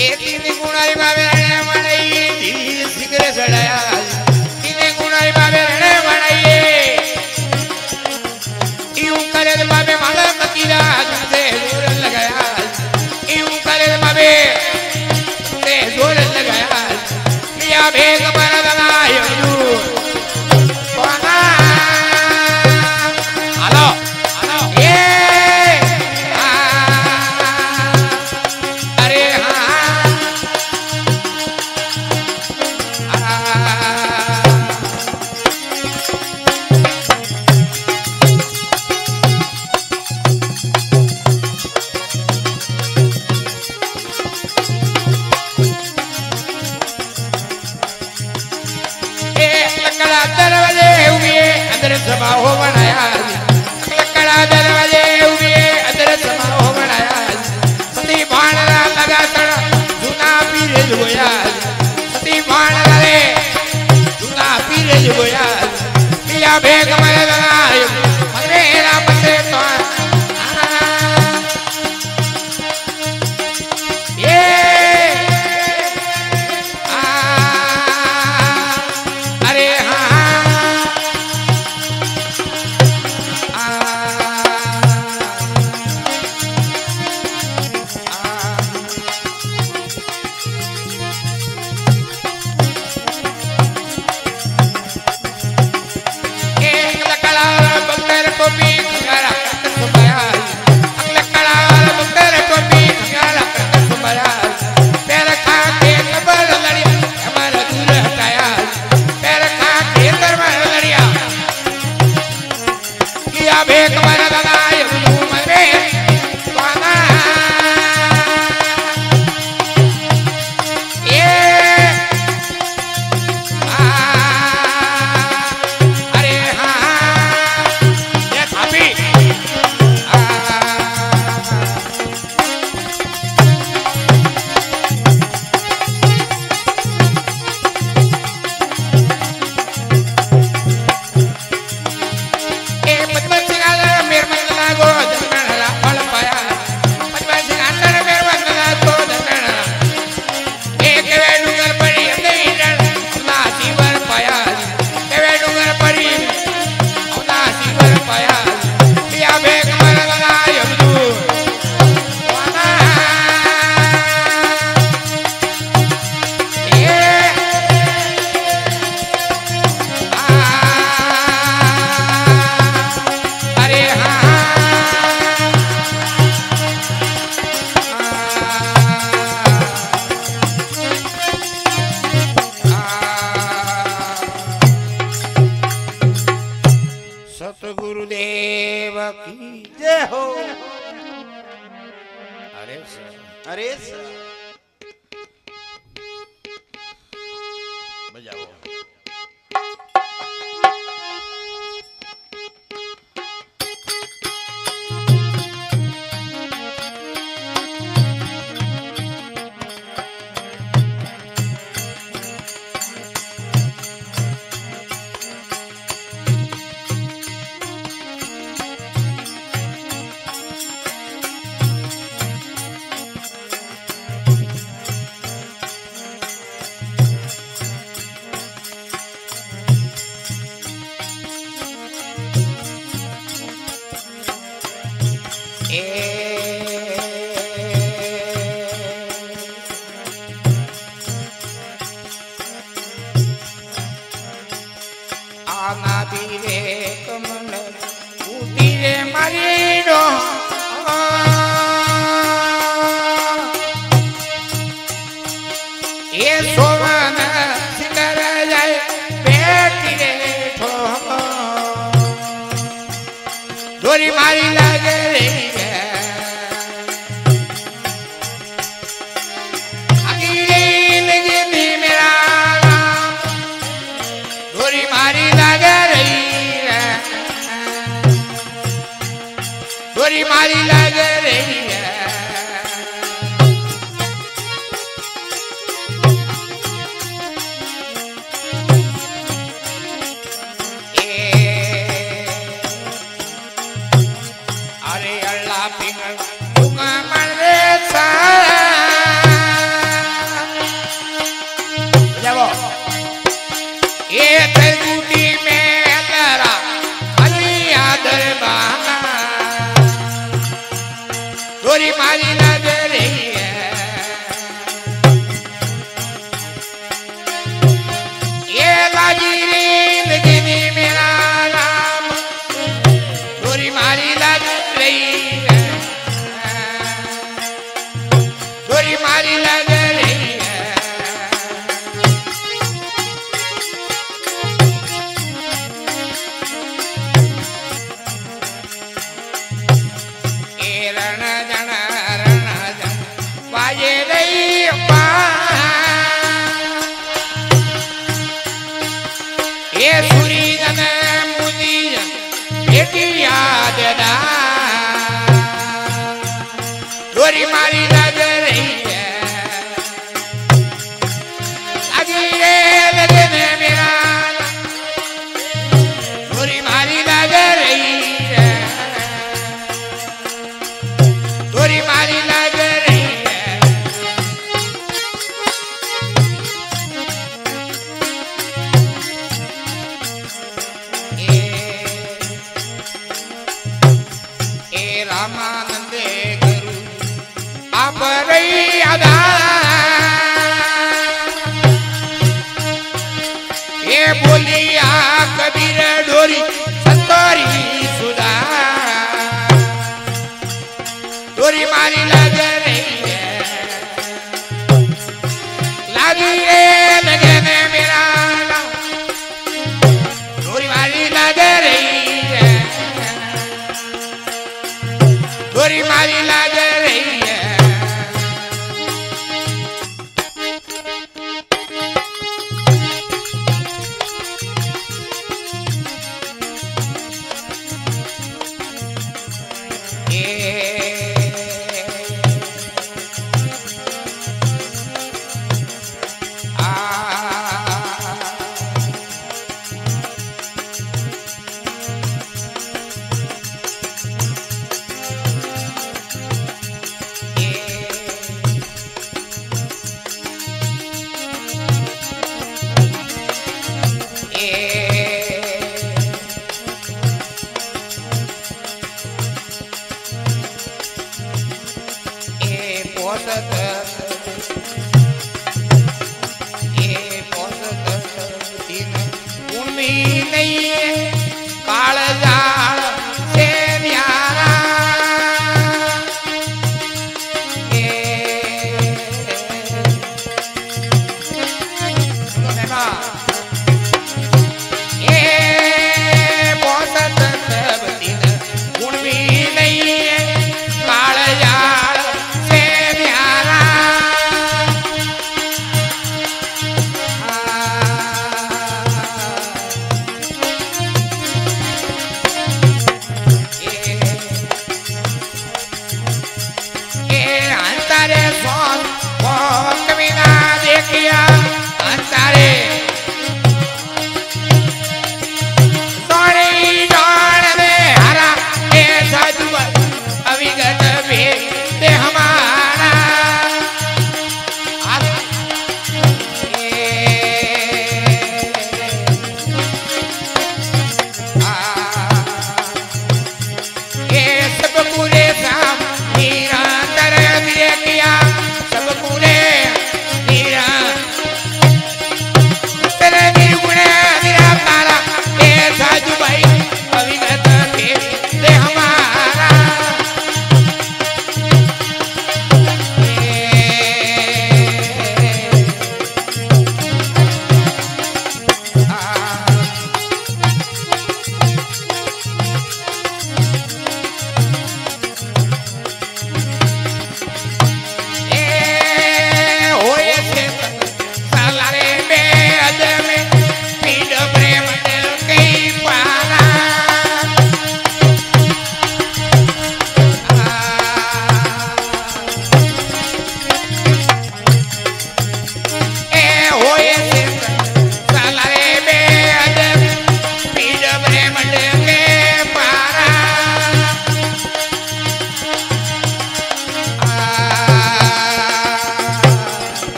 એ તીને ગુણારી બાબે રણે વણાઈ સિગરે સડાયા તીને ગુણારી બાબે રણે વણાઈ यूं करे बाबे माला मकीरा से जोर लगाया यूं करे बाबे से जोर लगाया मिया भेग मरदना यू कोना हेलो हेलो ए अरे हां दरवाजे हुए अंदर समा हो बनाया लकड़ा दरवाजे हुए अंदर समा हो बनाया सती भाणरा लगा तड़ जूना पीर जोया सती भाणरा रे जूना पीर जोया मिया भेग मरदना मेरा बसे तो ये सतगुरुदेव की जय हो। अरे सर अरे सर बजाओ आना धीरे कमल धीरे मरीनो ये सोवन सिकर जाए बेटी रे ठो डोरी मारी लगे रे डोरी मारी लग रही है अरे अल्लाह पिंगल तुम मन रे सा लागी रे लगन मेरा गोरी मारी लागे रही है गोरी मारी लागे रही है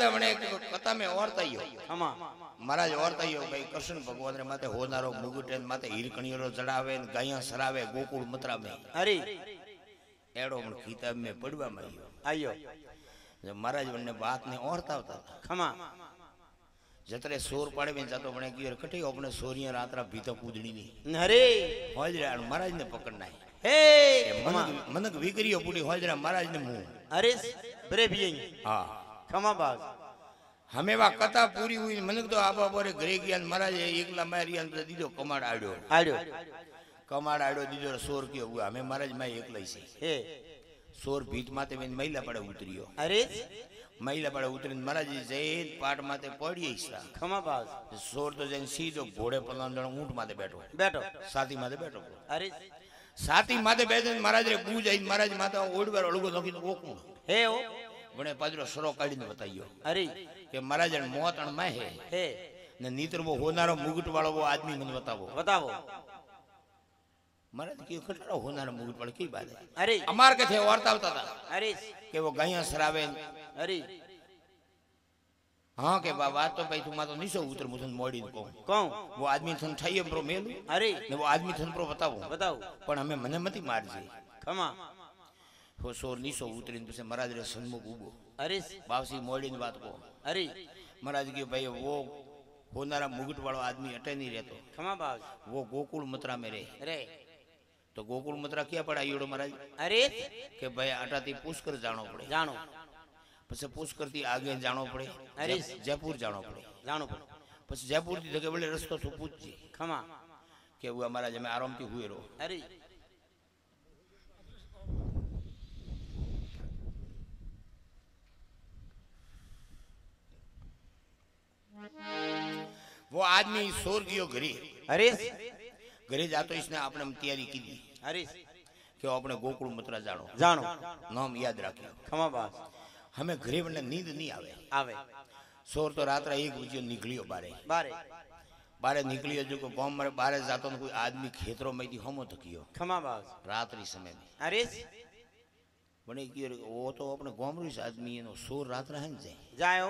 माते मने कथा में और तइयो खमा महाराज और तइयो भाई कृष्ण भगवान रे माते होनारो मुकुट माते हीरकणियो चढ़ावे गाया सरावे गोकुल मथुरा में अरे एड़ो मन किताब में पढ़वा में आयो जब महाराज ने बात ने औरता होता खमा जतरे सोर पाड़े में जातो बने की कटे अपने सोरिया रात्रा भीतर कूदनी नहीं अरे होजरा महाराज ने पकड़ना है हे खमा मनक मनक विकरियो पूरी होजरा महाराज ने मुंह अरे बरे भी हां खमा बाज हमें वा कथा पूरी हुई मनक तो आपा बोरे घरे गया महाराज एकला मारिया दीदो कमाड़ आड्यो आड्यो कमाड़ आड्यो दीदो सोर के हुआ हमें महाराज मैं एकलाई से हे सोर भीत माते में महिला पड़े उतरियो अरे महिला पड़े उतरी महाराज जैन पाट माते पड़ी ईसा खमा बाज सोर तो जैन सीधो घोड़े पर ऊंट माते बैठो बैठो साथी माते बैठो अरे साथी माते बैठे महाराज रे बूझ आई महाराज माता ओडवर अलगो नोकी तो ओकू हे ओ बने पाजरो सरो काढी ने बताइयो अरे के महाराज ने मौत अण में है हे ने नीतर वो होनारो मुकुट वालो वो आदमी મને बतावो बतावो महाराज की खटरो होनारो मुकुट वालो की बात है अरे अमार के थे वार्ता होता था अरे के वो गाया सरावे अरे हां के बाबा तो भाई तुम तो निसो उतर मुथन मोड़ी को कौन वो आदमी थन ठाइए प्रो मेल अरे ने वो आदमी थन प्रो बतावो बताओ पण हमें मने मती मारजे खमा वो सोर निसो उतरीन पछे महाराज रे सन्मुख उबो अरे बावसी मोड़ी ने बात को अरे महाराज की भाई वो होनारा मुकुट वालो आदमी अटे नहीं रहतो खमा बाज वो गोकुल मथुरा में रहे रे तो गोकुल मथुरा क्या पड़ा योड़ो महाराज अरे के भाई अटाती पुष्कर जानो पड़े जानो पछे पुष्कर थी आगे जानो पड़े अरे जयपुर जानो पड़े जानो पड़े पछे जयपुर थी जगह बोले रस्तो तो पूछजे खमा के हुआ महाराज में आराम थी हुए रो अरे वो आदमी सोर गयो घरे अरे घरे जातो इसने आपने तैयारी की दी अरे कि अपने गोकुल मथुरा जानो जानो नाम याद रखियो खमा बाज हमें घरे वने नींद नहीं आवे आवे सोर तो रात एक बजे निकलियो बारे बारे बारे निकलियो जो को गांव में बारे जातो न कोई आदमी खेतरों में थी हमो थकियो खमा बाज रात्रि समय में अरे बने की वो तो अपने गांव रो आदमी नो सोर रात रहन जाए जायो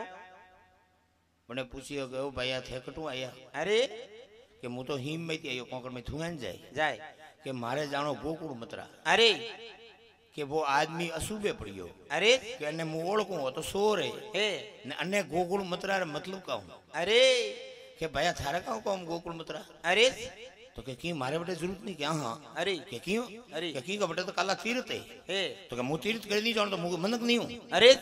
बने पूछियो के ओ भैया थे कटू आया अरे के मु तो हिम में थी आयो कोकड़ में थुआन जाए जाए के मारे जानो गोकुल मथुरा अरे के वो आदमी असूबे पड़ियो अरे के अने मु ओळखू हो तो सोर है हे ने अने गोकुल मथुरा रे मतलब कहूं अरे के भैया थारे कहूं कहूं गोकुल मथुरा अरे तो के की मारे बेटे जरूरत नहीं क्या हां अरे के क्यों अरे के की का बेटे तो काला तीर्थ है हे तो के मु तीर्थ कर नहीं जानो तो मु मनक नहीं हूं अरे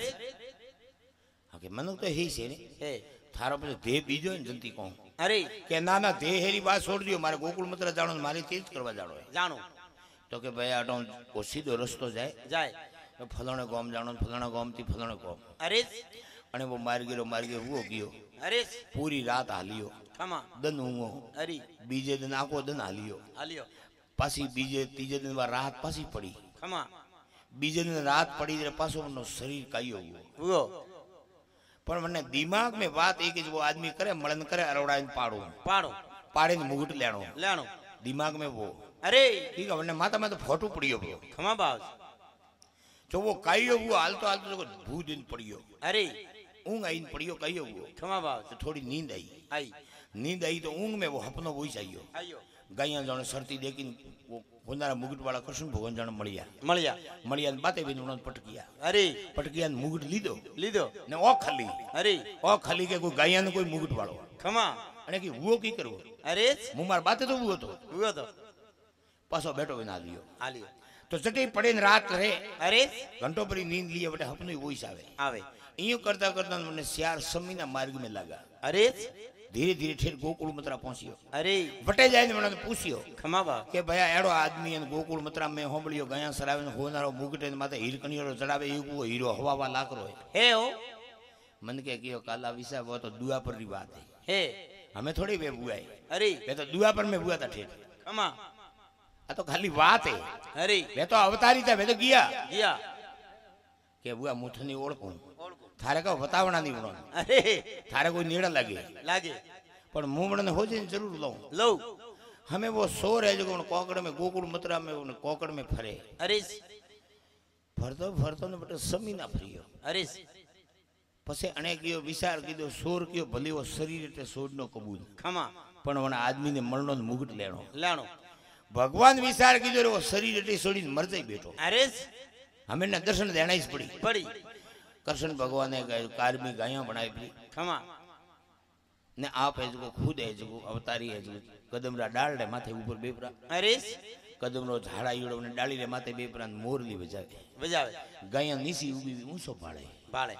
हां के मनक तो ही से ने हे थारो पे देह बीजो ने जनती कहूं अरे के ना ना देह हेरी बात छोड़ दियो मारे गोकुल मथुरा जानो मारे तीर्थ करवा जानो है जानो तो के भैया अटो ओ सीधो रस्तो जाए जाए तो फलाणे गाम जानो फलाणा गाम थी फलाणे गाम अरे अने वो मार गिरो मार गिरो हुओ गयो अरे पूरी रात हालियो खमा दन हुओ अरे बीजे दिन आको दिन हालियो आलियो पासी बीजे तीजे दिन वा रात पासी पड़ी खमा बीजे दिन रात पड़ी रे पासो मनो शरीर कायो हुओ वो पर मने दिमाग में बात एक जो आदमी करे मलन करे अरवड़ा पाड़ो पाड़ो पाड़े ने मुकुट लेनो लेनो दिमाग में वो अरे ठीक है वने माता में तो फोटो पड़ियो वो खमा बाज जो वो कायो हुओ हालतो हालतो तो भू दिन पड़ियो अरे ऊंग आई पड़ियो कायो हुओ खमा बाज तो थोड़ी नींद आई आई नींद आई तो ऊंग में वो हपनो वही चाहिए आयो गाया जाने सरती देखी वो होनारा मुकुट वाला कृष्ण भगवान जाने मळिया मळिया मळिया बातें भी उन्होंने पटकिया अरे पटकिया मुकुट लीधो लीधो ने ओ खाली अरे ओ खाली के कोई गाया ने कोई मुकुट वालो खमा अने की वो की करो अरे मु मार बातें तो वो तो वो तो पासो बैठो बिना लियो आलियो तो जटे पड़े न रात रहे अरे घंटो परी नींद लिए बटे हपनो वही आवे आवे इयो करता करता मैंने सियार समीना मार्ग में लगा अरे धीरे धीरे ठेर गोकुल मथुरा पहुंचियो अरे वटे जाए ने मैंने पूछियो खमा बा के भैया एड़ो आदमी ने गोकुल मथुरा में होंबलियो गया सरावे ने होनारो मुकुट ने माथे हीरकणियो चढ़ावे एगो हीरो हवावा लाकरो है हे ओ मन के कियो काला विसा वो तो दुआ पर री बात है हे हमें थोड़ी वे बुआ है अरे वे तो दुआ पर में बुआ था ठेर खमा आ तो खाली बात है अरे वे तो अवतारी था वे तो गया गया के बुआ मुठनी ओळखू थारे का बतावना नहीं बनो अरे थारे कोई नीड़ा लगे लागे पर मुंबड़ ने हो जाए जरूर लो लो हमें वो सोर है जो कोकड़ में गोकुल मथुरा में कोकड़ में फरे अरे फरतो फरतो ने बटे समी ना फरियो अरे પછી અણે કયો વિચાર કીધો સોર કયો ભલે એવો શરીર એટલે સોરનો કબૂલ ખમા પણ વણ આદમીને મરણો જ મુગટ લેણો લેણો ભગવાન વિચાર કીધો એવો શરીર એટલે છોડીને મરજાઈ બેઠો અરે અમે એના દર્શન દેણાઈ જ પડી પડી કૃષ્ણ ભગવાને કારમી ગાયા બનાવી પડી ખમા ને આપ એ જગો ખુદ એ જગો અવતારી એ જગો કદમરા ડાળને માથે ઉપર બેપરા અરે કદમનો ઝાડા ઈડો ને ડાળીને માથે બેપરા મોરલી વજાવે વજાવે ગાયા નીસી ઉભી ઊંસો પાડે પાડે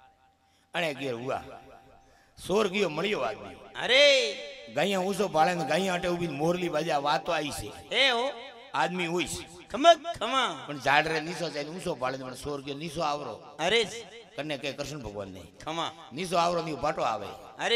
અણે ગયો હુઆ સોર ગયો મળ્યો આદમી અરે ગાયા ઊંસો પાડે ને ગાયા આટે ઉભી મોરલી વજા વાતો આવી છે એ હો આદમી હોય છે ખમા ખમા પણ ઝાડરે નીસો જાય ઊંસો પાડે પણ સોર ગયો નીસો આવરો અરે કને કે કૃષ્ણ ભગવાન ને ખમા નીસો આવરો ની પાટો આવે અરે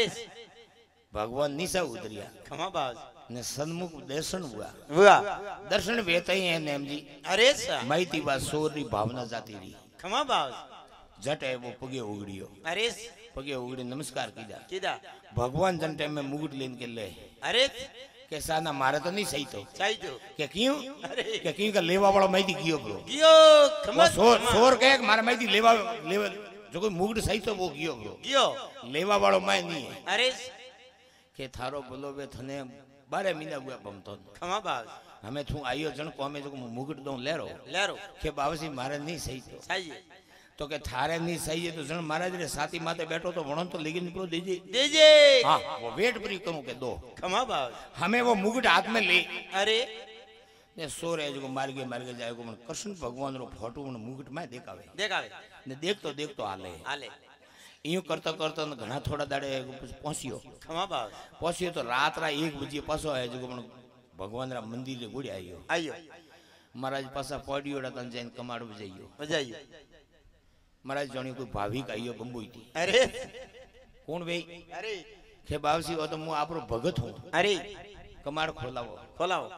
ભગવાન નીસા ઉતર્યા ખમા બાસ ને સન્મુખ દર્શન હુઆ વાહ દર્શન વેતાઈ એને એમજી અરે સા માહિતી બા સોરની ભાવના જાતી રહી ખમા બાસ જટ એવો પગે ઉગડ્યો અરે પગે ઉગડી નમસ્કાર કીધા કીધા ભગવાન જન ટાઈમે મુગટ લઈને કે લે અરે કે સાના મારે તો નહીં સહી તો ચાઈજો કે ક્યું કે ક્યું કે લેવા વાળો માહિતી ગયો બ્રો ગયો ખમા સોર સોર કહે કે મારા માહિતી લેવા લેવા જો કોઈ મુગટ સહી તો વો ગયો બ્રો ગયો લેવા વાળો માય નહીં અરે કે થારો બોલો બે થને બારે મીના ગુયા પમતો ખમા બાસ અમે થું આયો જણ કો અમે જો મુગટ દઉં લેરો લેરો કે બાવસી મારે નહીં સહી તો ચાઈએ તો કે થારે નહીં સહી તો જણ મહારાજ રે સાથી માથે બેઠો તો વણો તો લેગીન નીકળો દેજે દેજે हाँ वो वेट प्री करूं के दो खमा बास हमें वो मुकुट हाथ में ले अरे ने सो रहे जो मार गए मार गए जाए को मन कृष्ण भगवान रो फोटो मन मुकुट में देखावे देखावे ने देख तो देख तो हाले हाले यूं करता करता घना थोड़ा दाड़े पहुंचियो खमा बास पहुंचियो तो रात रा एक बजे पासो आए जो मन भगवान रा मंदिर रे गुड़ी आयो आयो महाराज पासा पड़ियोड़ा तन जैन कमाड़ बजाइयो बजाइयो महाराज जानी कोई भाविक आयो गंबोई थी अरे कौन भाई अरे के बावसी हो तो मु आपरो भगत हूं अरे कमाड़ खोलाओ खोलाओ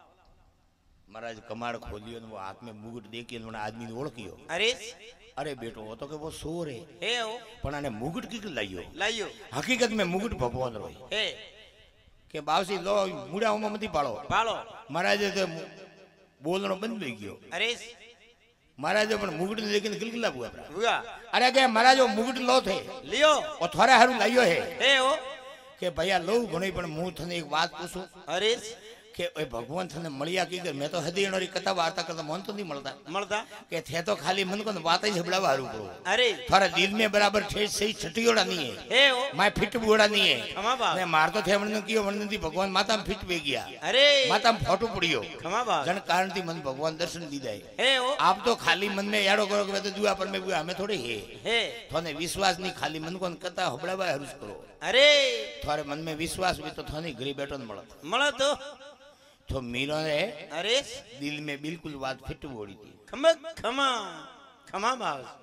महाराज कमाड़ खोलियो ने वो हाथ में मुकुट देखी ने आदमी ने ओळखियो अरे अरे बेटो वो तो के वो सोर है हे ओ पण आने मुकुट की लाइयो लाइयो हकीकत में मुकुट भगवान रो हे के बावसी लो मुड़ा उमा मती पाड़ो पालो महाराज तो बोलनो बंद થઈ ગયો अरे महाराज पण मुकुट ने देखीने किलकिला हुआ हुआ अरे के महाराज वो मुकुट लो थे लियो ओ थोड़ा हारू लाइयो है हे ओ के भैया लो घणी पण मु थने एक बात पूछूं अरे के ओए भगवान थने મળ્યા की मैं तो हदीणोरी कथा वार्ता करता मन तो नहीं મળता મળતા के थे तो खाली मन को बात ही झबड़ावा हारू करो अरे थारा दिल में बराबर ठेस सही छटियोड़ा नहीं है हे ओ मैं फिट बुड़ा नहीं है खमा बास ने मार तो थे मन कियो मन थी भगवान माता में फिट वे गया अरे माता में फोटो पड़ियो खमा बास जन कारण थी मन भगवान दर्शन दीदा है हे ओ आप तो खाली मन में यारो करो कि मैं तो दुआ पर में बुआ हमें थोड़े है हे थोने विश्वास नहीं खाली मन को कथा हबड़ावा हरुस करो अरे थारे मन में विश्वास भी तो थाने घरी बैठो न મળत મળે તો तो मीरा ने अरे दिल में बिल्कुल बात फिट बोड़ी थी खमा खमा खमा बास